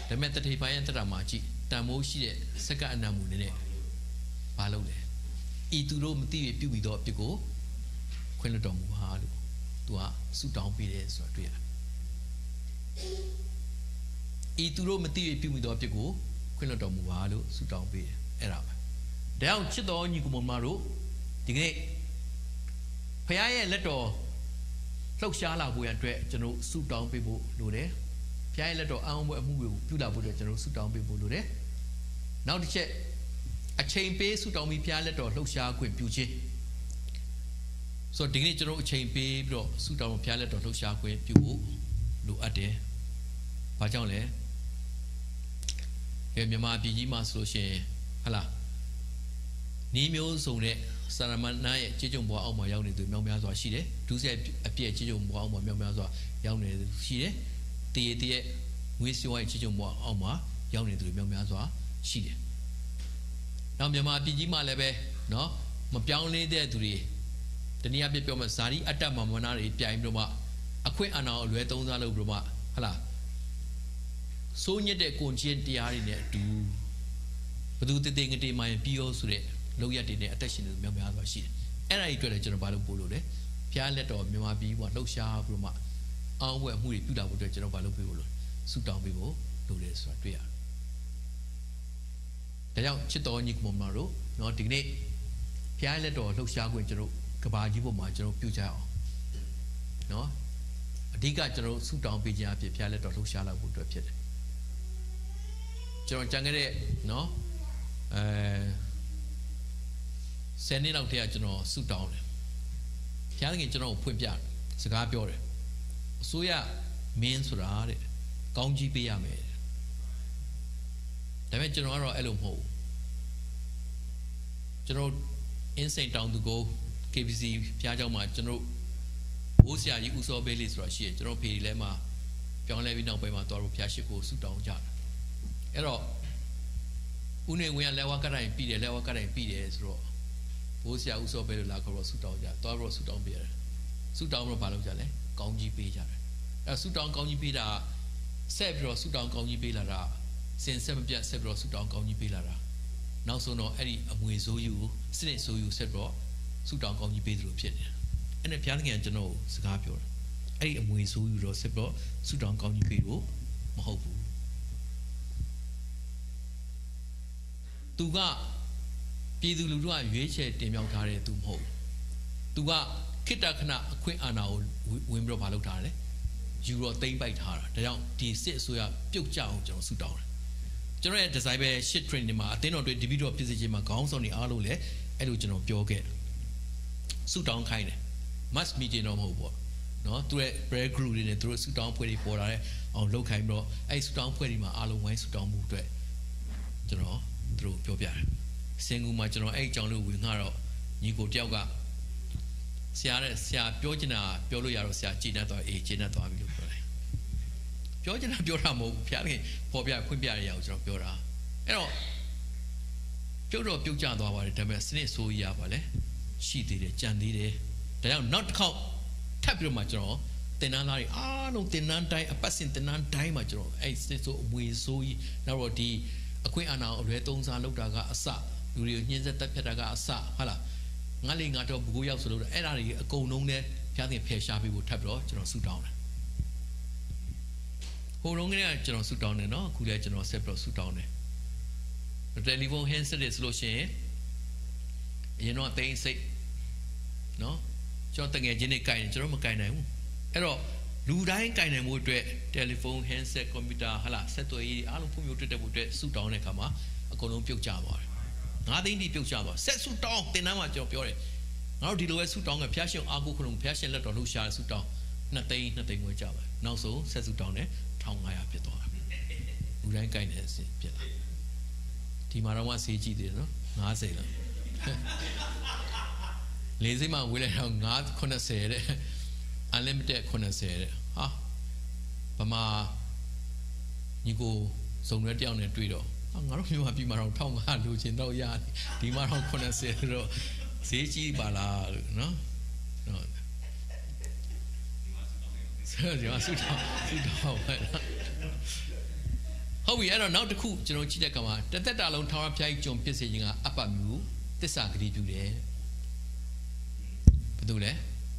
ဒါပေမဲ့တထေပိုင်းရဲ့တရမှာကြည့်တန်မိုးရှိတဲ့စက္ကအနံ့မူနဲ့ဘာလုပ်လဲဤသူတို့မသိရပြုပြီးတော့အပြစ်ကိုခွင့်လွှတ်တော်မူပါလို့သူကဆုတောင်းပေးတယ်ဆိုတာတွေ့ရတယ်ဤသူတို့မသိရပြုပြီးတော့အပြစ်ကိုခွင့်လွှတ်တော်မူပါလို့ဆုတောင်းပေးတယ်အဲ့ဒါပဲဒါကြောင့်ချစ်တော်ညီကိုမတို့ဒီကနေ့ဖခင်ရဲ့လက်တော်လှုပ်ရှားလာဖို့ရအတွက်ကျွန်တော်ဆုတောင်းပေးဖို့လိုတယ်ဖခင်ရဲ့လက်တော်အောင်ပွဲအမှုကိုပြုလာဖို့အတွက်ကျွန်တော်ဆုတောင်းပေးဖို့လိုတယ်နောက်တစ်ချက်အချိန်ပေးဆုတောင်းပြီးဖခင်လက်တော်လှုပ်ရှားခွင့်ပြုခြင်းဆိုတော့ဒီကနေ့ကျွန်တော်အချိန်ပေးပြီးတော့ဆုတောင်းဖခင်လက်တော်လှုပ်ရှားခွင့်ပြုဖို့လိုအပ်တယ်ဘာကြောင့်လဲမြန်မာပြည်ကြီးမှာဆိုရှင်ဟလာနီးမျိုးစုံတဲ့စာရမဏေရဲ့ကြေးကြုံဘွားအောက်မှာရောက်နေသူမြောက်များစွာရှိတယ်ဒုစရိုက်အပြည့်ကြေးကြုံဘွားအောက်မှာမြောက်များစွာရောက်နေသူရှိတယ်တည်တည်ငွေစွာကြေးကြုံဘွားအောက်မှာရောက်နေသူမြောက်များစွာရှိတယ်နောက်မြန်မာပြည်ကြီးမှာလည်းပဲเนาะမပြောင်းလဲတဲ့သူတွေတနည်းအားဖြင့်ပြောမယ်ဇာတိအတ္တမမနာတွေပြိုင်ပြီးတော့မှအခွင့်အာဏာကိုအလွဲသုံးစားလုပ်ပြီးတော့မှဟလာစိုးညစ်တဲ့ကိုကျင့်တရားတွေနဲ့အတူဘသူတည်ငတေးမှရင်ပြီးရောဆိုတဲ့လောက်ရတဲ့နဲ့အသက်ရှင်နေမြောက်များစွာရှိတယ်အဲ့ဒါကြီးတွေ့တယ်ကျွန်တော်ဘာလို့ပို့လို့လဲဖျားလက်တော်မြန်မာပြည်ကလှုပ်ရှားပြီးတော့မှအောင်းဝဲမှုတွေပြုတာဖို့အတွက်ကျွန်တော်ဘာလို့ပေးဖို့လို့ဆူတောင်းပေးဖို့လိုတယ်ဆိုတာတွေ့ရတယ်ဒါကြောင့်ချစ်တော်ညီကောင်မတို့เนาะဒီကနေ့ဖျားလက်တော်လှုပ်ရှားခွင့်ကျွန်တော်ကဘာကြီးပေါ်မှာကျွန်တော်ပြုကြအောင်เนาะအဓိကကျွန်တော်ဆူတောင်းပေးခြင်းအဖြစ်ဖျားလက်တော်လှုပ်ရှားလာဖို့အတွက်ဖြစ်တယ်ကျွန်တော်ကြံခဲ့တဲ့เนาะဆယ်နှစ်လောက်တည်းကကျွန်တော်ဆုတောင်းတယ်ဘုရားသခင်ကျွန်တော်ကိုဖွင့်ပြစကားပြောတယ်အစိုးရမင်းဆိုတာတဲ့ကောင်းကြီးပေးရမယ်ဒါပေမဲ့ကျွန်တော်ကတော့အဲ့လိုမဟုတ်ဘူးကျွန်တော်အင်းစိန်တောင်သူကို KBC ဘုရားကျောင်းမှာကျွန်တော်ဘိုးဆရာကြီးဦးစောပေးလေးဆိုတာရှိတယ်ကျွန်တော်ဖေဒီလဲမှာပြောင်းလဲပြီးနောက်ပိုင်းမှာတော်တော်ဘုရားရှိခိုးဆုတောင်းကြတယ်အဲ့တော့ဦးနေဝင်ကလက်ဝါးကတိုင်းပြီးတယ်လက်ဝါးကတိုင်းပြီးတယ်ဆိုတော့ဘိုးဆရာဦးစောပဲလို့လာခေါ်တော့ဆူတောင်းကြသွားတော့ဆူတောင်းပေးရတယ်ဆူတောင်းတော့ဘာလုပ်ကြလဲကောင်းကြီးပေးကြတယ်အဲဆူတောင်းကောင်းကြီးပေးတာဆက်ပြီးတော့ဆူတောင်းကောင်းကြီးပေးလာတာစင်ဆက်မပြတ်ဆက်ပြီးတော့ဆူတောင်းကောင်းကြီးပေးလာတာနောက်ဆုံးတော့အဲ့ဒီအမွေဆိုးယူစနစ်ဆိုးယူဆက်ပြီးတော့ဆူတောင်းကောင်းကြီးပေးသလိုဖြစ်နေတယ်အဲ့နဲ့ဘုရားသခင်ကကျွန်တော်စကားပြောတယ်အဲ့ဒီအမွေဆိုးယူတော့ဆက်ပြီးတော့ဆူတောင်းကောင်းကြီးပေးလို့မဟုတ်ဘူးသူကပြည်သူလူထုကရွေးချယ်တင်မြှောက်ထားတဲ့သူမဟုတ်သူကခိတ္တခဏအခွင့်အာဏာကိုဝင်ပြီးတော့မလုပ်ထားတယ်ယူတော့သိမ့်ပိုက်ထားတာဒါကြောင့်ဒီစစ်အစိုးရပြုတ်ကြအောင်ကျွန်တော်ဆူတောင်းတယ်ကျွန်တော်ရဲ့ဒီဇိုင်းပဲ shit training မှာအသင်းတော်တွေဒီဗီဒီယိုဖြစ်စေခြင်းမှာခေါင်းဆောင်တွေအားလုံးလည်းအဲ့လိုကျွန်တော်ပြောခဲ့ဆူတောင်းခိုင်းတယ် mass meeting တော့မဟုတ်ဘူးနော်သူရဲ့ prayer group တွေနဲ့သူတို့ဆူတောင်းဖွဲ့တွေပေါ်လာတဲ့အောင်လုပ်ခိုင်းပြီးတော့အဲ့ဆူတောင်းဖွဲ့တွေမှာအားလုံးဝိုင်းဆူတောင်းမှုအတွက်ကျွန်တော်သူတို့ပြောပြတယ်စင်ကူမှာကျွန်တော်အဲ့အကြောင်းလေးဝင်ငှတော့ညီကိုတယောက်ကဆရာပြောချင်တာပြောလို့ရတော့ဆရာကြည်နေတော့အေးကြည်နေသွားပြီလို့ပြောတယ်ပြောချင်တာပြောတာမဟုတ်ဘူးဖျားခင်ပေါ်ပြခွင့်ပြရအောင်ကျွန်တော်ပြောတာအဲ့တော့ပြုတ်တော့ပြုတ်ကျသွားပါတယ်ဒါပေမဲ့စနစ်ဆိုးရပါလေရှိသေးတယ်ကြံသေးတယ်ဒါကြောင့်နောက်တစ်ခေါက်ထပ်ပြီးတော့မှကျွန်တော်တင်နန်းသားတွေအားလုံးတင်နန်းတိုင်းအပတ်စဉ်တင်နန်းတိုင်းမှာကျွန်တော်အဲ့စနစ်ဆိုးအမွေဆိုးကြီးနောက်တော့ဒီအခွင့်အာဏာကိုအလွဲသုံးစားလုပ်တာကအစလူတွေကိုညှင်းဆက်တက်ဖြတ်တာကအစဟုတ်လားငါလေးငါတော့ဘကိုးရောက်ဆိုလို့အဲ့ဒါတွေအကုန်လုံးနဲ့ဖျားတင်ဖယ်ရှားပေးဖို့ထပ်ပြီးတော့ကျွန်တော်ဆူတောင်းတယ်ဟိုလုံးကလည်းကျွန်တော်ဆူတောင်းတယ်နော်အခုလည်းကျွန်တော်ဆက်ပြီးတော့ဆူတောင်းတယ်တယ်လီဖုန်းဟင်းဆက်တယ်ဆိုလို့ရှိရင်အရင်တော့တိတ်စိတ်နော်ကျွန်တော်တငယ်ချင်းတွေကင်တယ်ကျွန်တော်မကင်နိုင်ဘူးအဲ့တော့လူတိုင်းကင်နိုင်မှုအတွက်တယ်လီဖုန်းဟင်းဆက်ကွန်ပျူတာဟာလားဆက်သွယ်ရေးအားလုံးဖွံ့ဖြိုးတိုးတက်ဖို့အတွက်ဆူတောင်းတဲ့အခါမှာအကုန်လုံးပြုတ်ကျသွားတယ်9သိန်းတိပြုတ်ကျသွားဆက်ဆူတောင်းတင်တန်းမှာကျွန်တော်ပြောတယ်ငါတို့ဒီလိုပဲဆူတောင်းကဖျားရှင်အာကိုခလုံးဖျားရှင်လက်တော်လှူရှာဆူတောင်း2သိန်းဝဲကျပါနောက်ဆုံးဆက်ဆူတောင်းနဲ့1500ဖြစ်သွားတယ်လူတိုင်းကင်တဲ့အဆင့်ဖြစ်လာဒီမှာတော့မှဆေးကြည့်သေးတယ်နော်50လားလေးစိမ့်မှာဝေးလိုက်တော့980တဲ့ unlimited 80တဲ့ဟာဗမာညီကိုစုံတဲ့တယောက်နဲ့တွေ့တော့ငါတို့မျိုးမှာပြီးမှာတော့1500လိုချင်တော့ရတယ်ဒီမှာတော့80တော့ဈေးကြီးပါလားလို့နော်ဆရာဆူတောင်းပဲဟုတ်ပြီအဲ့တော့နောက်တစ်ခုကျွန်တော်ကြည့်တဲ့အခါမှာတသက်တာလုံးထာဝရဘုရားကြီးကြုံပြည့်စေခြင်းကအပ္ပမျိုးသစ္စာဂတိပြုတယ်ဘယ်သူလဲ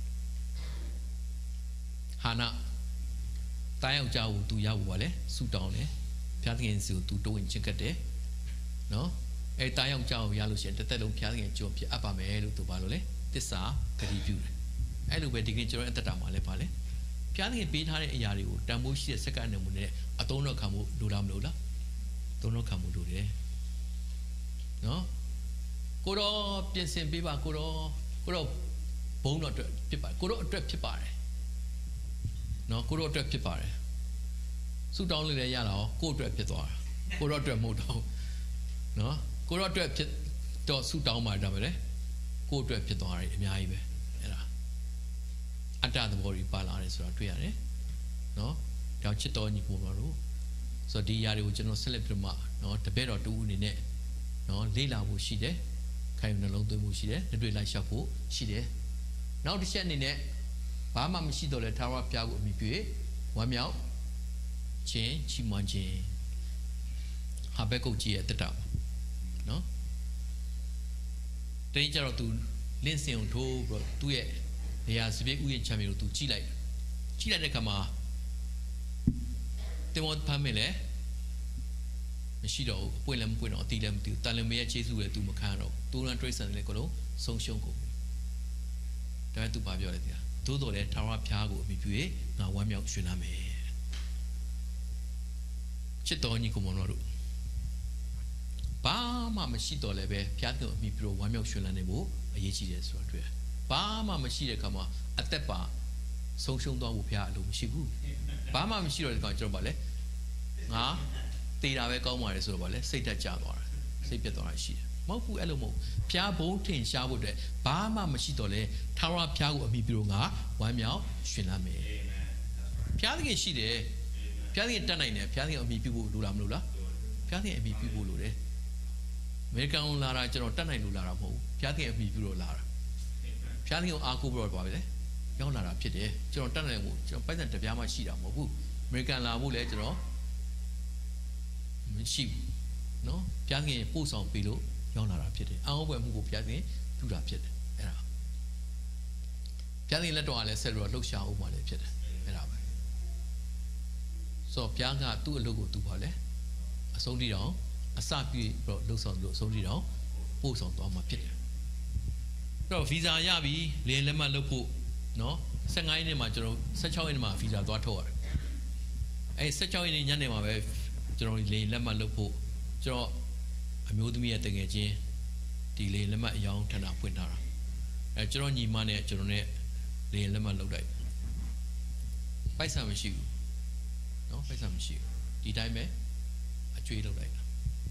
ဟာနာတားယောက်ျားကိုသူရောက်ပါလေဆူတောင်းတယ်ဘုရားသခင်စီကိုသူတိုးဝင်ချင်ကတ်တယ်နော်အဲတားယောက်ျားကိုရလို့ရှိရင်တသက်လုံးဘုရားသခင်ကြုံပြအပ်ပါမယ်လို့သူပါလို့လေသစ္စာဂတိပြုတယ်အဲ့လိုပဲဒီကနေ့ကျွန်တော်အသက်တာမှာလည်းပါလေဘုရားသခင်ပေးထားတဲ့အရာတွေကိုတန်ဖိုးရှိတဲ့စက္ကန့်နဲ့မှုနဲ့အသုံးတော့ခံမှုလိုလားမလို့လားသုံးတော့ခံမှုလိုတယ်နော်ကိုတော့ပြင်ဆင်ပေးပါကိုတော့ဘုံတော့အတွက်ဖြစ်ပါကိုတော့အတွက်ဖြစ်ပါတယ်နော်ကိုတော့အတွက်ဖြစ်ပါတယ်ဆူတောင်းလေးလည်းရတာရောကိုအတွက်ဖြစ်သွားတာကိုတော့အတွက်မဟုတ်တော့နော်ကိုတော့အတွက်ဖြစ်တော့ဆူတောင်းပါဒါပဲလေကိုအတွက်ဖြစ်သွားတယ်အများကြီးပဲအဲ့ဒါအတ္တသဘောကြီးပါလာတယ်ဆိုတာတွေ့ရတယ်နော်ဒါချစ်တော်ညီကိုတို့ဆိုတော့ဒီຢာတွေကိုကျွန်တော်ဆက်လက်ပြမနော်တပည့်တော်တူအနေနဲ့နော်လေ့လာဖို့ရှိတယ်ခိုင်နှလုံးသွင်းမှုရှိတယ်လက်တွေ့လိုက်လျှောက်ဖို့ရှိတယ်နောက်တစ်ချက်အနေနဲ့ဘာမှမရှိတော့လဲထာဝရဘုရားကိုအမိပြုဝမ်းမြောက်ခြင်းချီးမွမ်းခြင်းဟာဘက်ကုတ်ကြီးရဲ့တက်တာနော်တင်းကြတော့သူလင်းစင်ကိုထိုးပြီးတော့သူ့ရဲ့နေရာစပစ်ဥယျာဉ်ချမ်းမြေကိုသူကြည့်လိုက်တဲ့အခါမှာတင်မောဖမ်းမယ်လေမရှိတော့ဘူးအပွင့်လည်းမပွင့်တော့အတီးလည်းမတီးဘူးတန်လမေရဲ့ခြေဆုလည်းသူမခံတော့တူရန်တရိတ်ဆန်လည်းကိုလုံးဆုံးရှုံးကုန်ဒါပေမဲ့သူဘာပြောလဲသိလားသို့တော်လည်းထာဝရဘုရားကိုအမိပြု၍ငါဝမ်းမြောက်ရွှင်လန်းမယ်ချစ်တော်ညီကိုမောင်တို့ဘာမှမရှိတော့လည်းပဲဘုရားကိုအမိပြုဝမ်းမြောက်ရွှင်လန်းနေဖို့အရေးကြီးတယ်ဆိုတော့တွေ့ဘာမှမရှိတဲ့အခါမှာအသက်ပါဆုံးရှုံးသွားဖို့ဘုရားအလိုမရှိဘူးဘာမှမရှိတော့တဲ့ကောင်ကျွန်တော်ဗာလဲငါတေးတာပဲကောင်းပါတယ်ဆိုတော့ဗာလဲစိတ်တက်ကြသွားတာစိတ်ပြတ်သွားတာရှိတယ်မဟုတ်ဘူးအဲ့လိုမဟုတ်ဘုရားဘုံထင်ရှားဖို့အတွက်ဘာမှမရှိတော့လဲထာဝရဘုရားကိုအမိပြုလို့ငါဝမ်းမြောက်ရွှင်လန်းမယ်ဘုရားသခင်ရှိတယ်ဘုရားသခင်တတ်နိုင်တယ်ဘုရားသခင်အမိပြုဖို့လိုလားမလို့လားဘုရားသခင်အမိပြုဖို့လိုတယ်အမေရိကန်လာတာကျွန်တော်တတ်နိုင်လို့လာတာမဟုတ်ဘူးဘုရားသခင်အမိပြုလို့လာတာဘုရားသခင်ကိုအားကိုးပြီးတော့ပါပဲလေရောက်လာတာဖြစ်တယ်ကျွန်တော်တတ်နိုင်မှုကျွန်တော်ပိုက်ဆံတပြားမှရှိတာမဟုတ်ဘူးအမေရိကန်လာဖို့လည်းကျွန်တော်မရှိဘူးနော်ဘုရားသခင်ပို့ဆောင်ပေးလို့ရောက်လာတာဖြစ်တယ်အောင်းပွဲမှုကိုဘုရားသခင်ပြုတာဖြစ်တယ်အဲ့ဒါဘုရားသခင်လက်တော်ကလည်းဆက်ပြီးတော့လှုပ်ရှားအောင်ပါလေဖြစ်တယ်အဲ့ဒါပဲဆိုတော့ဘုရားကသူ့အလုပ်ကိုသူပါလေအဆုံးထိတော့အစပြည့်ပြီးတော့လှုပ်ဆောင်လို့အဆုံးထိတော့ပို့ဆောင်သွားမှာဖြစ်တယ်အဲ့တော့ဗီဇာရပြီလေလက်မှတ်လုပ်ဖို့နော်15ရက်နေ့မှာကျွန်တော်16ရက်နေ့မှာဗီဇာသွားထုတ်ရတယ်အဲ့16ရက်နေ့ညနေမှာပဲကျွန်တော်လေလက်မှတ်လုပ်ဖို့ကျွန်တော်အမျိုးသမီးရဲ့တကယ်ချင်းဒီလေလက်မှတ်အယောင်ထဏဖွင့်ထားတာအဲကျွန်တော်ညီမနဲ့ကျွန်တော်နဲ့လေလက်မှတ်လုပ်လိုက်ပိုက်ဆံမရှိဘူးနော်ပိုက်ဆံမရှိဘူးဒီတိုင်းပဲအကျွေးလုပ်လိုက်တာ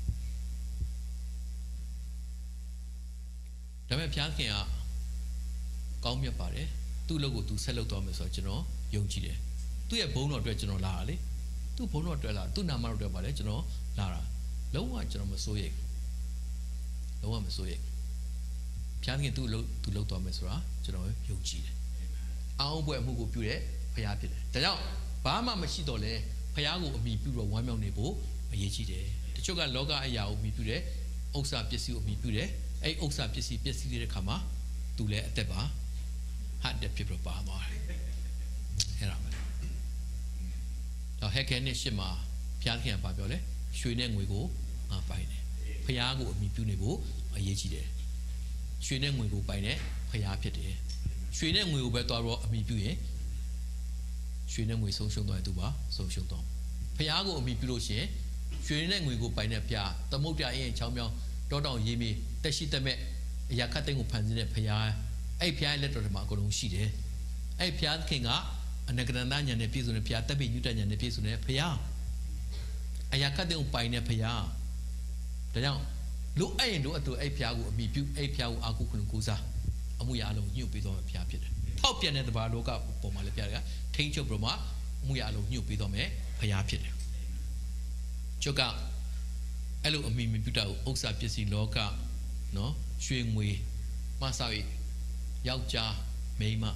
ဒါပေမဲ့ဘုရားခင်ကကောင်းမြတ်ပါတယ်သူ့အလုပ်ကိုသူဆက်လုပ်သွားမယ်ဆိုတော့ကျွန်တော်ယုံကြည်တယ်သူ့ရဲ့ဘုန်းတော်အတွက်ကျွန်တော်လာတာလေသူ့ဘုန်းတော်အတွက်လာသူ့နာမတော်အတွက်ပါလေကျွန်တော်လာတာလုံးဝကျွန်တော်မစိုးရိမ်လုံးဝမစိုးရိမ်ဘုရားခင်သူ့အလုပ်သူလုပ်သွားမယ်ဆိုတာကျွန်တော်ယုံကြည်တယ်အောင်းပွဲအမှုကိုပြုတဲ့ဘုရားဖြစ်တယ်ဒါကြောင့်ဘာမှမရှိတော့လဲဘုရားကိုအမိပြုတော့ဝမ်းမြောက်နေဖို့အရေးကြီးတယ်တချို့ကလောကအရာကိုအမိပြုတယ်ဥစ္စာပစ္စည်းကိုအမိပြုတယ်အဲ့ဥစ္စာပစ္စည်းတဲ့ခါမှာသူလည်းအသက်ပါဟာတဲ့ဖြစ်ပြီးပါသွားတယ်အဲ့ဒါပဲတော့ဟက်ခဲနဲ့ရှစ်မှာဘုရားခင်ကပြောလဲရွှေနဲ့ငွေကိုငါပိုင်တယ်ဘုရားကိုအမိပြုနေဖို့အရေးကြီးတယ်ရွှေနဲ့ငွေကိုပိုင်တဲ့ဘုရားဖြစ်တယ်ရွှေနဲ့ငွေကိုပဲသွားတော့အမိပြုရင်ရွှေနဲ့ငွေဆုံးရှုံးသွားတဲ့သူပါဆုံးရှုံးသွားဘုရားကိုအမိပြုလို့ရှိရင်ရွှေနဲ့ငွေကိုပိုင်တဲ့ဘုရားသမုတ်ပြအင်းချောင်းမြောင်းတောတောင်ရေးမေးတက်ရှိတက်မဲ့အရာခတ်သိမ်းကိုဖန်ဆင်းတဲ့ဘုရားအဲ့ဘုရားရဲ့လက်တော်ထဲမှာအကုန်လုံးရှိတယ်အဲ့ဘုရားခင်ကအနဂရဏဉာဏ်နဲ့ပြည့်စုံတဲ့ဘုရားတပ်ပိညုတဉာဏ်နဲ့ပြည့်စုံတဲ့ဘုရားအရာခတ်တဲ့ကိုပိုင်တဲ့ဘုရားဒါကြောင့်လိုအပ်ရင်တို့အတူအဲ့ဘုရားကိုအမိပြုအဲ့ဘုရားကိုအာကုခွန်ကိုးစားအမှုရအလုံးညှို့ပေးတော်ဘုရားဖြစ်တယ်ထောက်ပြန်တဲ့တဘာလောကပုံမှာလည်းပြရတယ်ထိန်းချုပ်ပြီးမှအမှုရအလုံးညှို့ပေးတော်မယ်ဘုရားဖြစ်တယ်ကျောက်ကအဲ့လိုအမိမပြုတာကိုဥစ္စာပစ္စည်းလောကနော်ရွှေငွေမဆောက်ရယောက်ျားမိန်းမ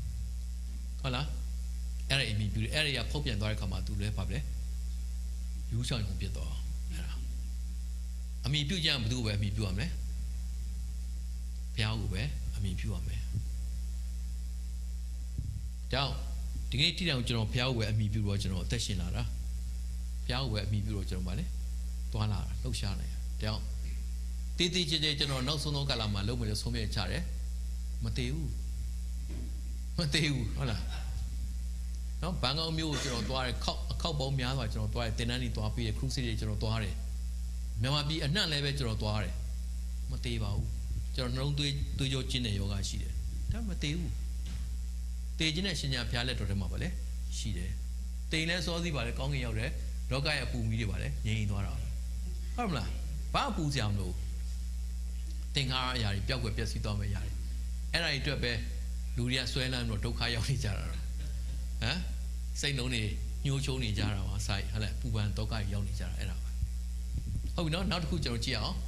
ဟုတ်လားအဲ့ဒါအမိပြုတယ်အဲ့ဒါဖုတ်ပြန်သွားတဲ့ခါမှာသူလည်းပါပဲယူဆောင်ရုံဖြစ်တော့အဲ့ဒါအမိပြုတ်ကြဘယ်သူပဲအမိပြုတ်ရမလဲဘုရားကိုပဲအမိပြုတ်ရမယ်ကြောင့်ဒီနေ့တိတောင်ကျွန်တော်ဘုရားကိုပဲအမိပြုတ်တော့ကျွန်တော်အသက်ရှင်လာတာဘုရားကိုပဲအမိပြုတ်တော့ကျွန်တော်ဗာလေသွားလာတာလှုပ်ရှားနေတာကြောင့်တေးသေးချေချေကျွန်တော်နောက်ဆုံးသောကာလမှာလုံးဝဆုံးဖြတ်ချတယ်မသေးဘူးဟုတ်လားနော်ဘန်ကောက်မြို့ကိုကျွန်တော်သွားတယ်အခောက်ပေါင်းများစွာကျွန်တော်သွားတယ်တင်တန်းတွေသွားပြီးတယ်ခရုစစ်တွေကျွန်တော်သွားတယ်မြန်မာပြည်အနှံ့လည်းပဲကျွန်တော်သွားတယ်မသေးပါဘူးကျွန်တော်နှလုံးသွေးကြောကျဉ်တဲ့ယောဂရှိတယ်ဒါမသေးဘူးတေခြင်းနဲ့ရှင်ညာဖျားလက်တော်ထဲမှာပါလေရှိတယ်တိမ်လဲစောစီးပါလေကောင်းကင်ရောက်တယ်လောကရဲ့အပူမီးတွေပါလေငြိမ်သွားတာဟုတ်မလားဘာအပူစရာမလိုသင်္ခါရအရာတွေပျောက်ကွယ်ပျက်စီးသွားမယ့်အရာတွေအဲ့ဒါတွေအတွက်ပဲလူတွေကဆွဲလန်းတော့ဒုက္ခရောက်နေကြတာဟမ်စိတ်လုံးတွေညှိုးချိုးနေကြတာပါဆိုင်ဟဲ့လေပူပန်ဒုက္ခရောက်နေကြတာအဲ့ဒါပဲဟုတ်ပြီနော်နောက်တစ်ခုကျွန်တော်ကြည့်အောင်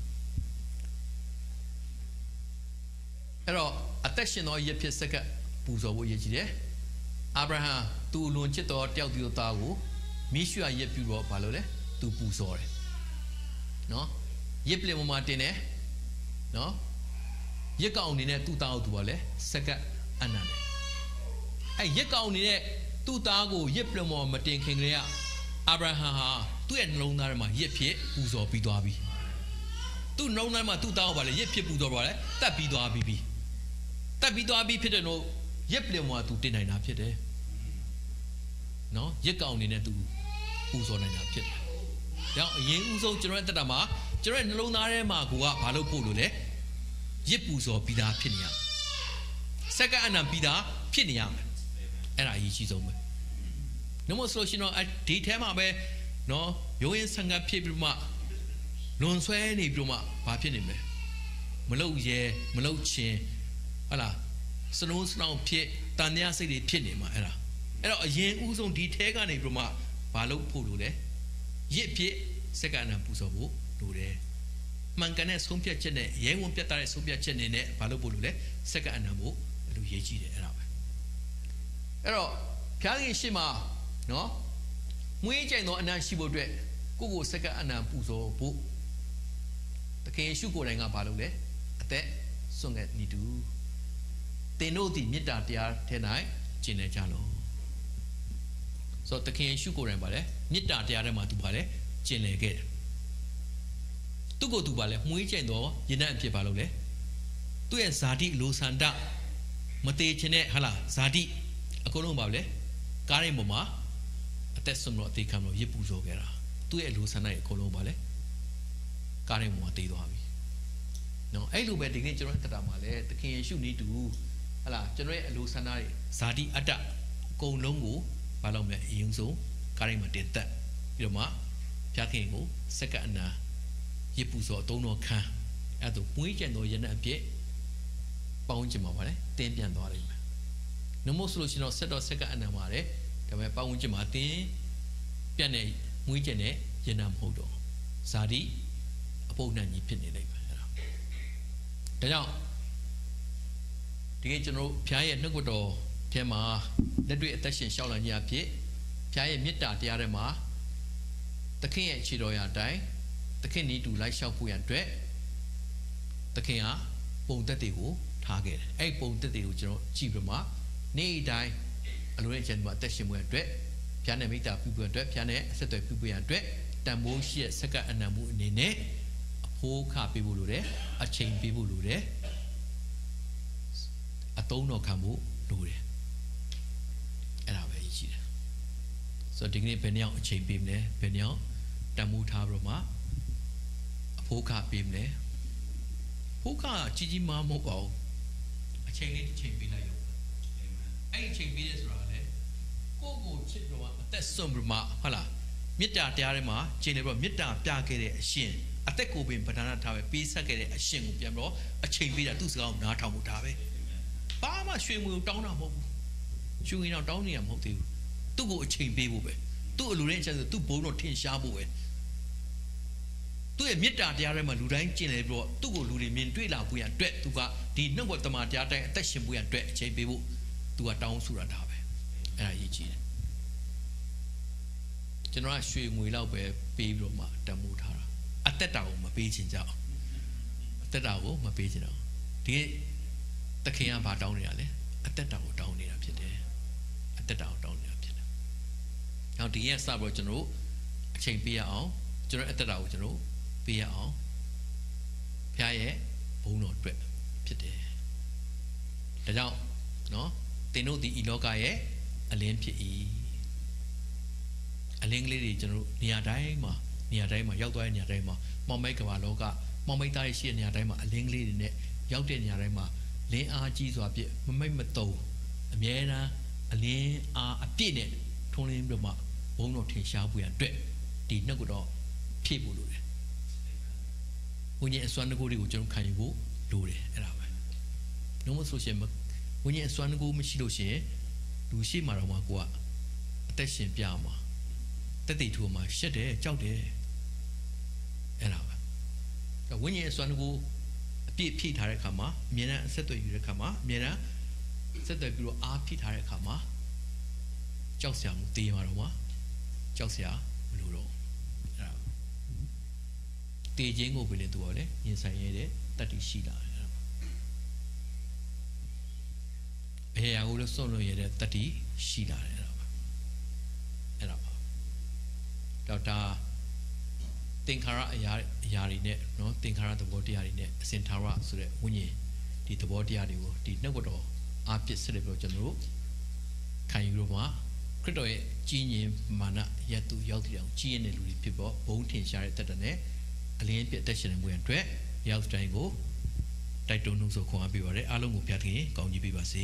အဲ့တော့အသက်ရှင်သောရဖြစ်စက္ကပ်ပူဇော်ဖို့ရည်ကြည်တယ်အာဗြဟံသူအလွန်ချစ်သောတယောက်တည်းသောသားကိုမိရှုရပြုတော့ဘာလို့လဲသူပူဇော်တယ်နော်ရစ်ပလင်ပေါ်မှာတင်တယ်နော်ရစ်ကောင်အနေနဲ့သူ့သားကိုသူပါလဲစက္ကပ်အနန္တအဲ့ရစ်ကောင်အနေနဲ့သူ့သားကိုရစ်ပလင်ပေါ်မတင်ခင်ကလေးကအာဗြဟံဟာသူ့ရဲ့နှလုံးသားထဲမှာရစ်ဖြစ်ပူဇော်ပြီးသွားပြီသူ့နှလုံးသားမှာသူ့သားကိုပါလဲရစ်ဖြစ်ပူဇော်ပါလဲတတ်ပြီးသွားပြီတက်ပြီးသွားပြီးဖြစ်တဲ့တော့ရစ်ပလင်မှာသူတင်နိုင်တာဖြစ်တယ်နော်ရစ်ကောင်အနေနဲ့သူပူဇော်နိုင်တာဖြစ်တယ်ဒါအရင်ဦးဆုံးကျွန်တော်ရဲ့တက်တာမှာကျွန်တော်ရဲ့နှလုံးသားထဲမှာကိုကဘာလို့ပို့လို့လဲရစ်ပူဇော်ပြီးသားဖြစ်နေရစက္ကအနံပြီးသားဖြစ်နေရမယ်အဲ့ဒါအရေးကြီးဆုံးပဲနှမဆိုရှင်တော့ဒီထဲမှာပဲနော်ရိုးရင်ဆံကဖြစ်ပြီးမှလွန်ဆွဲနေပြီးမှဘာဖြစ်နေမလဲမလုတ်ရဲမလုတ်ချင်းဟုတ်လားစနိုးစနောင်ဖြစ်တန်တရားစိတ်တွေဖြစ်နေမှာအဲ့တော့အရင်ဦးဆုံးဒီထဲကနေပြီးမှဘာလို့ဖို့လို့လဲရစ်ဖြစ်စက္ကန့်ပူဇော်ဖို့လိုတယ်မှန်ကန်တဲ့ဆုံးဖြတ်ချက်နဲ့ရဲဝန်ပြတ်တဲ့ဆုံးဖြတ်ချက်နဲ့ဘာလို့ဖို့လို့လဲစက္ကန့်ဖို့အဲ့လိုရေးကြည့်တယ်အဲ့ဒါပဲအဲ့တော့ဖျားခင်ရှိမှာနော်မွေးကြိမ်သောအနံ့ရှိဖို့အတွက်ကိုစက္ကန့်ပူဇော်ဖို့တခင်ရှုကိုယ်တိုင်ကဘာလို့လဲအသက်စွန့်ခဲ့နေတူသင်တို့သည်မေတ္တာတရားထဲ၌ကျင့်နေကြလို့ဆိုတော့တခင်ရှုကိုယ်တိုင်ပါလေမေတ္တာတရားထဲမှာသူပါလေကျင့်လေခဲ့တယ်သူ့ကိုယ်သူပါလေမွေးကျင်တော့ယဉ်တဲ့အဖြစ်ပါလို့လေသူ့ရဲ့ဇာတိလိုဆန္ဒမသေးခြင်းနဲ့ဟာလားဇာတိအကုန်လုံးပါလေကားရင်ပေါ်မှာအသက်ဆုံးတော့အသေးခံလို့ရစ်ပူဇော်ခဲ့တာသူ့ရဲ့လိုဆန္ဒရဲ့အကုန်လုံးပါလေကားရင်ပေါ်မှာတည်သွားပြီနော်အဲ့လိုပဲဒီနေ့ကျွန်တော်တက်တာမှာလေတခင်ယေရှုနီးတူဟလာကျွန်တော်ရဲ့အလိုဆန္ဒတွေဇာတိအတ္တအကုန်လုံးကိုဘာလို့မလဲအရင်ဆုံးကားရင်မှာတင်သက်ပြီးတော့မှဖျားခင်ကိုစက္ကအနာရစ်ပူဇော်အသုံးတော်ခံအဲ့ဒါမွေးကြံတော်ရတဲ့အပြည့်ပေါင်းချင်မှာပါလေတင်းပြန်သွားလိမ့်မယ်နမို့ဆိုလို့ရှိရင်တော့ဆက်တော့စက္ကအနာမှာလေဒါပေမဲ့ပေါင်းချင်မှာတင်းပြန်နေမွေးကြံတဲ့ရနမဟုတ်တော့ဇာတိအပုပ်နှံကြီးဖြစ်နေလိမ့်မယ်အဲ့ဒါကြောင့်ဒီကကျွန်တော်ဖျားရဲ့နှုတ်ကတော်ထဲမှာလက်တွေ့အသက်ရှင်ရှောက်လာခြင်းအဖြစ်ဖျားရဲ့မေတ္တာတရားထဲမှာသခင်ရဲ့ခြေတော်ရာအတိုင်းသခင်ဤတူလိုက်လျှောက်ဖို့ရန်အတွက်သခင်ကပုံသက်တွေကိုထားခဲ့တယ်အဲ့ပုံသက်တွေကိုကျွန်တော်ကြည့်ပြီးမှနေ့တိုင်းအလိုနဲ့အချိန်မှာအသက်ရှင်မှုအတွက်ဖျားနဲ့မေတ္တာပြုဖို့အတွက်ဖျားနဲ့အဆက်အသွယ်ပြုဖို့ရန်အတွက်တန်ဖိုးရှိတဲ့စက္ကအနံမှုအနေနဲ့အဖိုးခပေးဖို့လိုတယ်အချိန်ပေးဖို့လိုတယ်အသုံးတော်ခံဖို့လိုတယ်အဲ့ဒါပဲရှိတယ်ဆိုတော့ဒီကနေ့ဘယ်နှယောက်အချိန်ပေးမလဲဘယ်နှယောက်တန်ဖိုးထားပြီးတော့မှအဖိုးခပေးမလဲဖိုးခကြီးကြီးမားမဟုတ်ပါဘူးအချိန်လေးတစ်ချိန်ပေးလိုက်ရုံအဲ့ဒီအချိန်ပေးရဲဆိုတာလေကိုချစ်တော့အသက်ဆုံးပြီးမှဟုတ်လားမေတ္တာတရားထဲမှာကျင့်နေပြီးတော့မေတ္တာပြခဲ့တဲ့အရှင်အသက်ကိုပင်ပဓာနထားပဲပေးဆက်ခဲ့တဲ့အရှင်ကိုပြန်ပြီးတော့အချိန်ပေးတာသူ့စကားကိုနားထောင်ဖို့ဒါပဲဘာမှရွှေငွေတောင်းတာမဟုတ်ဘူးရွှေငွေတော့တောင်းနေရမဟုတ်သေးဘူးသူ့ကိုအချိန်ပေးဖို့ပဲသူ့အလိုနဲ့အချက်ဆိုသူ့ဘုံတော့ထင်ရှားဖို့ပဲသူ့ရဲ့မေတ္တာတရားထဲမှာလူတိုင်းကျင့်နေပြီးတော့သူ့ကိုလူတွေမြင်တွေ့လာဖို့ရအတွက်သူကဒီနှုတ်ဘတမန်တရားတိုင်းအသက်ရှင်ဖို့ရအတွက်အချိန်ပေးဖို့သူကတောင်းဆိုတာဒါပဲအဲ့ဒါအရေးကြီးတယ်ကျွန်တော်ကရွှေငွေလောက်ပဲပေးပြီးတော့မှတန်ဖိုးထားတာအသက်တာကိုမပေးချင်ကြအောင်အသက်တာကိုမပေးချင်တော့ဒီသခင်ကဘာတောင်းနေတာလဲအသက်တာကိုတောင်းနေတာဖြစ်တယ်အသက်တာကိုတောင်းနေတာဖြစ်တယ်နောက်ဒီရက်စပြီးတော့ကျွန်တော်အချိန်ပေးရအောင်ကျွန်တော်အသက်တာကိုကျွန်တော်ပေးရအောင်ဖခင်ရဲ့ဘုန်းတော်အတွက်ဖြစ်တယ်ဒါကြောင့်နော်သင်တို့ဒီဤလောကရဲ့အလင်းဖြစ်၏အလင်းကလေးတွေကျွန်တော်နေရာတိုင်းမှာရောက်သွားတဲ့နေရာတိုင်းမှာမောင်မိတ်ကဘာလောကမောင်မိတ်သားရဲ့ရှိတဲ့နေရာတိုင်းမှာအလင်းကလေးတွေနဲ့ရောက်တဲ့နေရာတိုင်းမှာလင်းအားကြီးစွာဖြင့်မမိတ်မတုံအမြဲတမ်းအလင်းအားအပြည့်နဲ့ထုံးလင်းပြီးမှဘုန်းတော်ထင်ရှားဖို့ရအတွက်ဒီနှစ်ခုတော့ဖြည့်ဖို့လိုတယ်ဝိညာဉ်အစွမ်းတကူတွေကိုကျွန်တော်ခံယူဖို့လိုတယ်အဲ့ဒါပဲနှုတ်မဆိုရှင်ဝိညာဉ်အစွမ်းတကူမရှိလို့ရှိရင်လူရှိမှတော့မှကိုကအသက်ရှင်ပြမှာတက်တိထူမှာရှက်တယ်ကြောက်တယ်အဲ့ဒါပဲဝိညာဉ်အစွမ်းတကူအပြည့်ဖြည့်ထားတဲ့အခါမှာအမြဲတမ်းအဆက်အသွယ်ယူတဲ့အခါမှာအမြဲတမ်းဆက်သွယ်ပြီးတော့အားဖြည့်ထားတဲ့အခါမှာကြောက်စရာမသေးမှာတော့မှကြောက်စရာမလိုတော့အဲ့ဒါတေခြင်းကိုပဲလေသူကလည်းရင်ဆိုင်ရတဲ့တတ်တည်ရှိလာတယ်အဲ့ဒါဘယ်ရာကိုလဲစွန့်လို့ရတဲ့တတ်တည်ရှိလာတယ်အဲ့ဒါပါတော့ဒါသင်္ခါရအရာတွေနဲ့နော်သင်္ခါရသဘောတရားတွေနဲ့အစင်ထာဝရဆိုတဲ့ဝိညာဉ်ဒီသဘောတရားတွေကိုဒီနှုတ်ကတော်အားဖြင့်ဆက်လက်ပြီးကျွန်တော်တို့ခံယူလို့မှာခရစ်တော်ရဲ့ကြီးညင်မာနရတ်သူရောက်တဲ့အောင်ကြီးရတဲ့လူတွေဖြစ်ပေါ်ဘုံထင်ရှားတဲ့တတ်တဲ့နဲ့အလင်းပြတ်တက်ရှင်တဲ့ဝင်အတွက်ရောက်တိုင်းကိုတိုက်တွန်းလို့ဆိုခွန်အားပေးပါရစေအားလုံးကိုဖျားခင်ကောင်းကြီးပေးပါစေ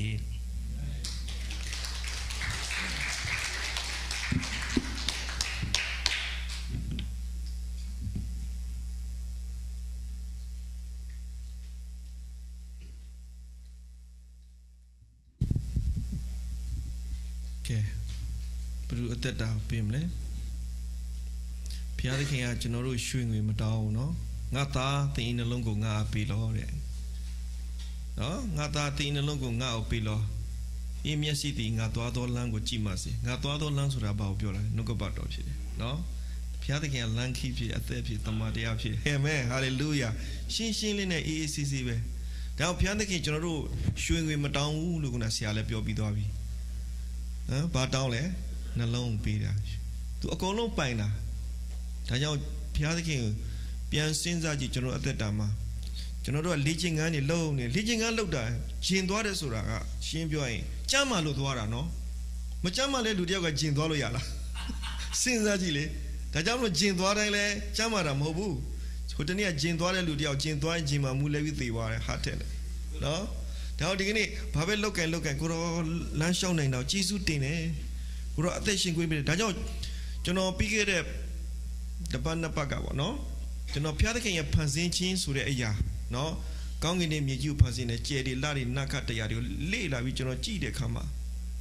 ဘယ်လိုအသက်တာပြင်မလဲဘုရားသခင်ကကျွန်တော်တို့ရွှေငွေမတောင်းဘူးเนาะငါသားတင်နှလုံးကိုငါအပေးလို့တဲ့เนาะငါသားတင်နှလုံးကိုငါအပေးလို့ဤမျက်စိတည်ငါသွားသောလမ်းကိုကြည့်မှစေငါသွားသောလမ်းဆိုတာဘာကိုပြောလဲနှုတ်ကပတ်တော်ဖြစ်တယ်เนาะဘုရားသခင်ကလမ်းခီးဖြစ်အသက်ဖြစ်တမန်တရားဖြစ်အာမင်ဟာလေလုယာရှင်းရှင်းလေးနဲ့အေးအေးဆေးဆေးပဲဒါဘုရားသခင်ကျွန်တော်တို့ရွှေငွေမတောင်းဘူးလို့ကဆရာလည်းပြောပြီးသွားပြီနော်ဘာတောင်းလဲနှလုံးပေးတာသူအကုန်လုံးပိုင်တာဒါကြောင့်ဘုရားသခင်ပြန်စဉ်းစားကြည့်ကျွန်တော်အသက်တာမှာကျွန်တော်တို့ကလေ့ကျင့်ခန်းတွေလုပ်နေလေ့ကျင့်ခန်းလုပ်တာဂျင်သွားတယ်ဆိုတာကရှင်းပြောရင်ကြမ်းမှလို့သွားတာနော်မကြမ်းမှလည်းလူတယောက်ကဂျင်သွားလို့ရလားစဉ်းစားကြည့်လေဒါကြောင့်မလို့ဂျင်သွားတိုင်းလဲကြမ်းမှတာမဟုတ်ဘူးဟိုတနေ့ကဂျင်သွားတဲ့လူတယောက်ဂျင်သွားရင်ဂျင်မှမူလဲပြီးသေသွားတယ်ဟာတဲ့နော်ဒါတော့ဒီကနေ့ဘာပဲလောက်ကန်ကိုတော့လမ်းလျှောက်နိုင်တော့ကြီးစုတင်တယ်ကိုတော့အသက်ရှင်ခွင့်ပေးတယ်ဒါကြောင့်ကျွန်တော်ပြီးခဲ့တဲ့တပတ်နှစ်ပတ်ကပေါ့နော်ကျွန်တော်ဖျားသခင်ရဲ့ဖန်ဆင်းခြင်းဆိုတဲ့အရာနော်ကောင်းကင်နဲ့မြေကြီးကိုဖန်ဆင်းတဲ့ကြယ်တွေလတွေနတ်ခတ်တရားတွေကိုလေ့လာပြီးကျွန်တော်ကြည့်တဲ့အခါမှာ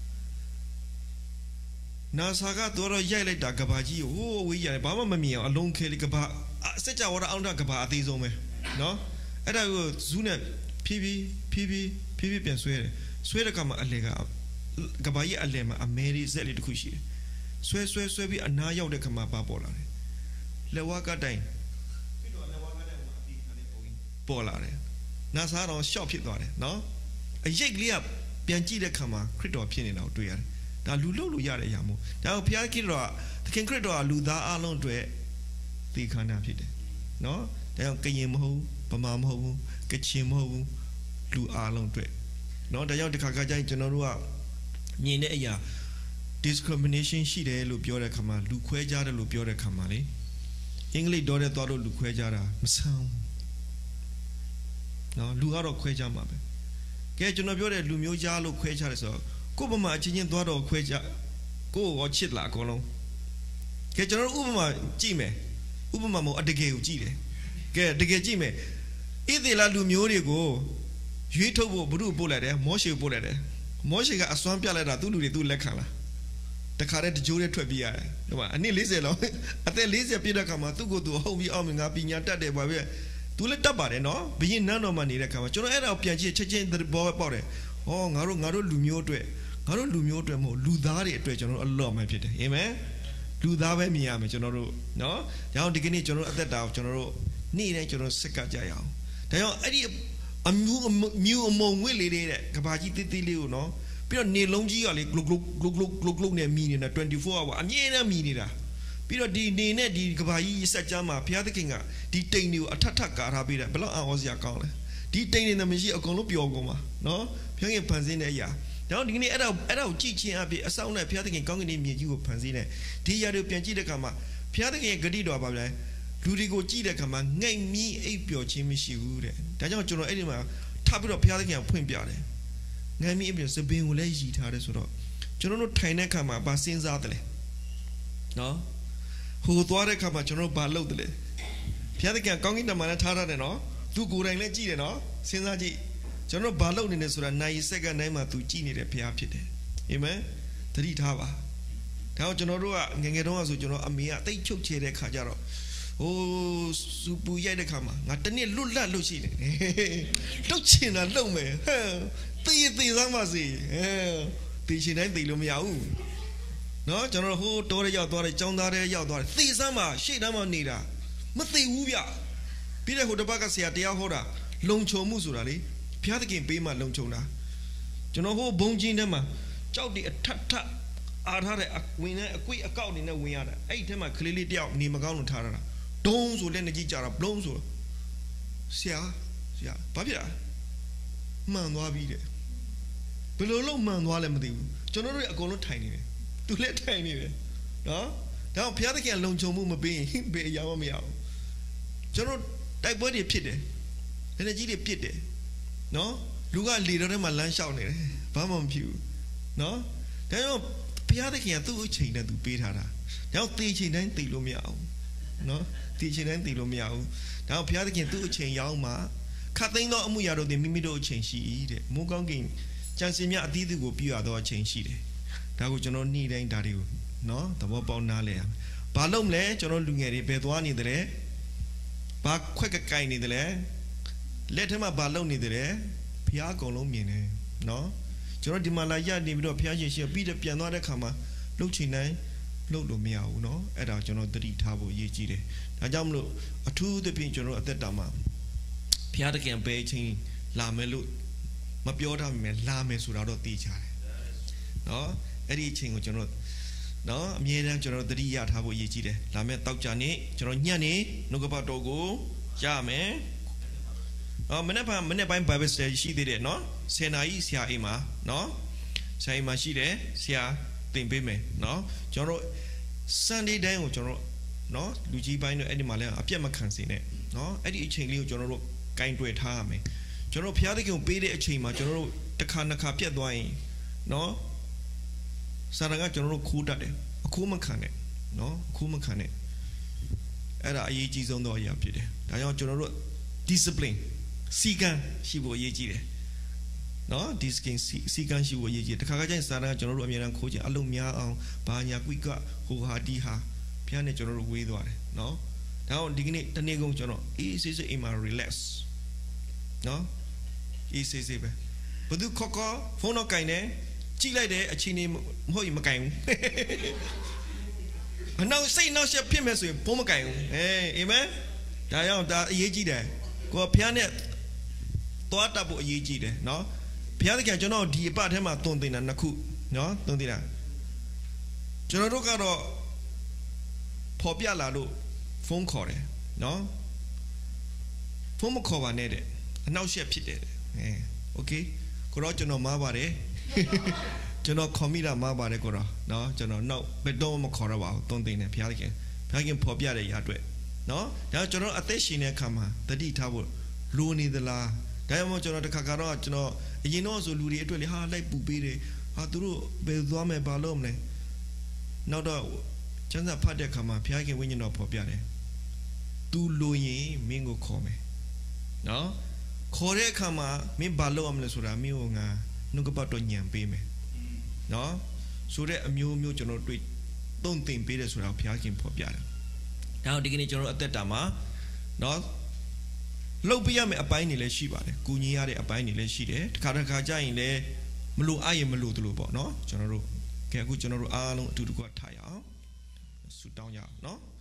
နာဆာကတော့ရိုက်လိုက်တာကဘာကြီးကိုဟိုးဝေးရတယ်ဘာမှမမြင်အောင်အလုံးခဲလေးကဘာစက်ကြဝဠာအောင်တာကဘာအသေးဆုံးပဲနော်အဲ့ဒါကိုဇူးနဲ့ဖြည်းဖြည်းပြန်ဆွဲတယ်ဆွဲတဲ့အခါမှာအလေကဘာကြီးအလေမှာအမဲလေးဇက်လေးတစ်ခုရှိတယ်ဆွဲပြီးအနားရောက်တဲ့အခါမှာပေါ်လာတယ်လက်ဝါးကတိုင်ပေါ်လာတယ်နာဆာတော့ရှော့ဖြစ်သွားတယ်နော်အရိတ်ကလေးကပြန်ကြည့်တဲ့အခါမှာခရစ်တော်ဖြစ်နေတာကိုတွေ့ရတယ်ဒါလူလို့လို့ရတဲ့အရာမို့ဒါကိုဘုရားခရစ်တော်ကသခင်ခရစ်တော်ကလူသားအလုံးအတွက်သိခန္ဓာဖြစ်တယ်နော်ဒါကြောင့်ကရင်မဟုတ်ဗမာမဟုတ်ဘူးကချင်မဟုတ်ဘူးလူအလုံးအတွက်နော်ဒါကြောင့်ဒီခါကျရင်ကျွန်တော်တို့ကမြင်တဲ့အရာ discrimination ရှိတယ်လို့ပြောတဲ့အခါမှာလူခွဲခြားတယ်လို့ပြောတဲ့အခါမှာလေအင်္ဂလိပ်တော်တဲ့သွားလို့လူခွဲခြားတာမဆန်းနော်လူကတော့ခွဲခြားမှာပဲကဲကျွန်တော်ပြောတဲ့လူမျိုးခြားလို့ခွဲခြားတယ်ဆိုတော့ကိုယ်ပမာအချင်းချင်းသွားတော့ခွဲခြားကိုယ်ရောချစ်လာအကုန်လုံးကဲကျွန်တော်ဥပမာကြည့်မယ်ဥပမာမဟုတ်အတကယ်ကိုကြည့်တယ်ကဲတကယ်ကြည့်မယ်ဣသေလလူမျိုးတွေကိုရွေးထုတ်ဖို့ဘုရုပို့လိုက်တယ်မောရှေကိုပို့လိုက်တယ်မောရှေကအစွမ်းပြလိုက်တာသူ့လူတွေသူ့လက်ခံလာတခါတည်းတကြိုးတည်းထွက်ပြေးရတယ်ဒီမှာအနည်း40လောက်အသက်40ပြည့်တဲ့ခါမှာသူ့ကိုယ်သူဟုတ်ပြီးအောင်ငါပညာတတ်တယ်ပါပဲသူလည်းတတ်ပါတယ်နော်ဘရင်နန်းတော်မှာနေတဲ့ခါမှာကျွန်တော်အဲ့ဒါကိုပြန်ကြည့်ချက်ချင်းဘောပေါက်တယ်ဟောငါတို့လူမျိုးအတွက်မဟုတ်လူသားတွေအတွက်ကျွန်တော်အလော့မှဖြစ်တယ်အာမင်လူသားပဲမြင်ရမယ်ကျွန်တော်တို့နော်ဒါကြောင့်ဒီကနေ့ကျွန်တော်တို့အသက်တာကိုကျွန်တော်တို့နေ့တိုင်းကျွန်တော်စက်ကကြရအောင်ဒါကြောင့်အဲ့ဒီအမျိုးအမုံဝစ်လေးတဲ့ကဘာကြီးတိတိလေးကိုနော်ပြီးတော့နေလုံးကြီးကလေဂလုတ်နဲ့မြည်နေတာ24 hour အမြဲတမ်းမြည်နေတာပြီးတော့ဒီနေနဲ့ဒီကဘာကြီးစက်ကြမ်းမှာဘုရားသခင်ကဒီတိမ်တွေကိုအထက်ထပ်ကာထားပေးတယ်ဘယ်လောက်အော်စရာကောင်းလဲဒီတိမ်တွေနဲ့မရှိအကုန်လုံးပျော်ကုန်ပါနော်ဘုရားခင်ဖန်ဆင်းတဲ့အရာဒါကြောင့်ဒီကနေ့အဲ့ဒါကိုကြည့်ချင်းအဖြစ်အဆောင်နဲ့ဘုရားသခင်ကောင်းကင်မြေကြီးကိုဖန်ဆင်းတယ်ဒီຢာတွေပြန်ကြည့်တဲ့အခါမှာဘုရားသခင်ရဲ့ဂတိတော်ပါဗျာလူတွေကိုကြည့်တဲ့အခါမှာငိတ်မီးအိပ်ပျော်ခြင်းမရှိဘူးတဲ့ဒါကြောင့်ကျွန်တော်အဲ့ဒီမှာထပ်ပြီးတော့ဘုရားသခင်ကဖွင့်ပြတယ်ငိတ်မီးအိပ်ပျော်စပင်ကိုလည်းရည်ထားတယ်ဆိုတော့ကျွန်တော်တို့ထိုင်တဲ့အခါမှာဘာစဉ်းစားတယ်လဲနော်ဟိုသွားတဲ့အခါမှာကျွန်တော်တို့ဘာလုပ်တယ်လဲဘုရားသခင်ကောင်းကင်တမန်နဲ့ထားရတယ်နော်သူကိုယ်တိုင်လည်းကြည့်တယ်နော်စဉ်းစားကြည့်ကျွန်တော်ဘာလုပ်နေလဲဆိုတာနိုင်စက္ကန့်တိုင်းမှာသူကြည့်နေတဲ့ဘုရားဖြစ်တယ်အာမင်သတိထားပါဒါကြောင့်ကျွန်တော်တို့ကငငယ်တုန်းကဆိုကျွန်တော်အမေကတိတ်ချုပ်ချဲတဲ့ခါကျတော့ဟိုစူပူရိုက်တဲ့ခါမှာငါတနေ့လွတ်လပ်လို့ရှိနေလှုပ်ချင်တာလှုပ်မယ်ဟဲ့သေစမ်းပါစေသေရှင်တိုင်းသေလို့မရဘူးနော်ကျွန်တော်ဟိုတောထဲရောက်သွားတယ်ចောင်းသားထဲရောက်သွားတယ်သေစမ်းပါရှေ့တန်းမှာနေတာမသေဘူးဗျပြီးတဲ့ဟိုတစ်ပတ်ကဆရာတရားဟောတာလုံခြုံမှုဆိုတာလေဘုရားသခင်ပေးမှလုံခြုံတာကျွန်တော်ဟိုဘုံချင်းထဲမှာကြောက်တွေအထက်အားထားတဲ့ဝင်တဲ့အကွေ့အကောက်နေနဲ့ဝင်ရတာအဲ့ဒီထဲမှာကလေးလေးတယောက်နေမကောင်းလို့ထားရတာဒုံးဆိုလက်နဲ့ကြီးကြတာဘလုံးဆိုဆရာဘာဖြစ်လဲမှန်သွားပြီတဲ့ဘယ်လိုလုပ်မှန်သွားလဲမသိဘူးကျွန်တော်တို့အကုန်လုံးထိုင်နေတယ်သူလည်းထိုင်နေတယ်နော်ဒါကြောင့်ဘုရားသခင်လုံခြုံမှုမပေးရင်ဘယ်အရာမှမရဘူးကျွန်တော်တိုက်ပွဲတွေဖြစ်တယ်လက်နဲ့ကြီးတွေပစ်တယ်နော်လူကလေတော်ထဲမှာလမ်းလျှောက်နေတယ်ဘာမှမဖြစ်ဘူးနော်ဒါကြောင့်ဘုရားသခင်ကသူ့အချိန်နဲ့သူပေးထားတာဒါကြောင့်တေးချိန်တိုင်းတေးလို့မရအောင်နော်တေးချိန်တိုင်းတေးလို့မရဘူးဒါကြောင့်ဘုရားသခင်သူ့အချိန်ရောက်မှခတ်သိမ်းသောအမှုရာတို့သည်မိမိတို့အချိန်ရှိ၏တဲ့မိုးကောင်းကင်ကြံစည်များအသီးသီးကိုပြရသောအချိန်ရှိတယ်ဒါကိုကျွန်တော်နေ့တိုင်းဒါတွေကိုနော်သဘောပေါက်နားလဲရမယ်ဘာလို့မလဲကျွန်တော်လူငယ်တွေဘယ်သွားနေတယ်ဘာခွက်ကကိုင်နေတယ်လက်ထဲမှာဘာလုပ်နေတယ်ဘုရားအကုန်လုံးမြင်တယ်နော်ကျွန်တော်ဒီမှာလာရနေပြီးတော့ဘုရားရှင်ရှိပြီးတော့ပြန်သွားတဲ့ခါမှာလှုပ်ချင်တိုင်းလှုပ်လို့မရဘူးနော်အဲ့ဒါကျွန်တော်သတိထားဖို့အရေးကြီးတယ်ဒါကြောင့်မလို့အထူးသဖြင့်ကျွန်တော်အသက်တာမှာဘုရားသခင်ဘယ်အချိန်လာမယ်လို့မပြောထားမိမယ်လာမယ်ဆိုတာတော့သိချတယ်နော်အဲ့ဒီအချိန်ကိုကျွန်တော်နော်အမြဲတမ်းကျွန်တော်သတိရထားဖို့အရေးကြီးတယ်လာမယ့်တောက်ကြနေ့ကျွန်တော်ညံ့နေနှုတ်ကပတ်တော်ကိုကြားမယ်မနေ့ပိုင်း Bible study ရှိသေးတယ်နော်10 နာရီဆရာအိမ်မှာနော်ဆရာအိမ်မှာရှိတယ်ဆရာသင်ပေးမယ်နော်ကျွန်တော်တို့ Sunday တိုင်းကိုကျွန်တော်နော်လူကြီးပိုင်းတို့အဲ့ဒီမှာလည်းအပြတ်မခံစေနဲ့နော်အဲ့ဒီအချိန်လေးကိုကျွန်တော်တို့ကင်တွယ်ထားရမယ်ကျွန်တော်ဘုရားသခင်ကိုပေးတဲ့အချိန်မှာကျွန်တော်တို့တစ်ခါနှစ်ခါပြတ်သွားရင်နော်စာရကကျွန်တော်တို့ခိုးတတ်တယ်အခိုးမခံနဲ့နော်အခိုးမခံနဲ့အဲ့ဒါအရေးကြီးဆုံးသောအရာဖြစ်တယ်ဒါကြောင့်ကျွန်တော်တို့ discipline စီကံရှိဖို့အရေးကြီးတယ်နော် discipline စီကံရှိဖို့အရေးကြီးတယ်တခါကျရင်စာရကကျွန်တော်တို့အများအားခိုးချင်အလုံးများအောင်ဘာညာကွိကဟိုဟာဒီဟာဘုရားနဲ့ကျွန်တော်တို့ဝေးသွားတယ်နော်ဒါကြောင့်ဒီကနေ့တနေ့ကုန်ကျွန်တော်အေးဆေးဆေးအိမ်မှာ relax နော်အေးဆေးဆေးပဲဘယ်သူခေါ်ဖုန်းတော့ကင်တယ်ကြည့်လိုက်တယ်အချိန်နေမဟုတ်ရင်မကင်ဘူးအနောက်စိတ်နောက်ဆက်ဖြစ်မယ်ဆိုရင်ဖုန်းမကင်ဘူးအာမင်ဒါကြောင့်ဒါအရေးကြီးတယ်ကိုဘုရားနဲ့သွားတတ်ဖို့အရေးကြီးတယ်နော်ဘုရားသခင်ကျွန်တော်ဒီအပတ်ထဲမှာသွန်သင်တာနှစ်ခုနော်သွန်သင်တာကျွန်တော်တို့ကတော့ဖော်ပြလာလို့ဖုန်းခေါ်တယ်နော်ဖုန်းမခေါ်ပါနဲ့တဲ့အနောက်ဆက်ဖြစ်တယ်โอเคကိုတော့ကျွန်တော်မှားပါတယ်ကျွန်တော်ခေါ်မိတာမှားပါတယ်ကိုတော့နော်ကျွန်တော်နောက်ဘယ်တော့မှမခေါ်တော့ပါဘူးသွန်သင်တယ်ဘုရားသခင်ဖော်ပြတဲ့ຢာအတွက်နော်ဒါကျွန်တော်အသက်ရှင်တဲ့အခါမှာတတိထားဖို့လိုနေသလားဒါမှမဟုတ်ကျွန်တော်တခါကတော့ကျွန်တော်အရင်တော့ဆိုလူတွေအတွက်လေဟာလိုက်ပူပေးတယ်ဟာသူတို့ဘယ်သွားမယ်ဘာလုပ်မလဲနောက်တော့ကျမ်းစာဖတ်တဲ့အခါမှာဘုရားခင်ဝိညာဉ်တော်ဖော်ပြတယ်သူလိုရင်မင်းကိုခေါ်မယ်နော်ခေါ်တဲ့အခါမှာမင်းဘာလုပ်ရမလဲဆိုတာမင်းကိုငါနှုတ်ကပတ်တော်ညံပေးမယ်နော်ဆိုတဲ့အမျိုးမျိုးကျွန်တော်တွေ့သုံးသင်ပေးတယ်ဆိုတာဘုရားခင်ဖော်ပြတယ်ဒါဒီကနေ့ကျွန်တော်အသက်တာမှာနော်လှုပ်ပြရမယ့်အပိုင်းတွေလည်းရှိပါတယ်။ကူညီရတဲ့အပိုင်းတွေလည်းရှိတယ်။တစ်ခါကြာရင်လည်းမလို့အားရင်မလို့တလို့ပေါ့နော်။ကျွန်တော်တို့ကဲအခုကျွန်တော်တို့အားလုံးအတူတကွထားရအောင်။ဆုတောင်းကြအောင်နော်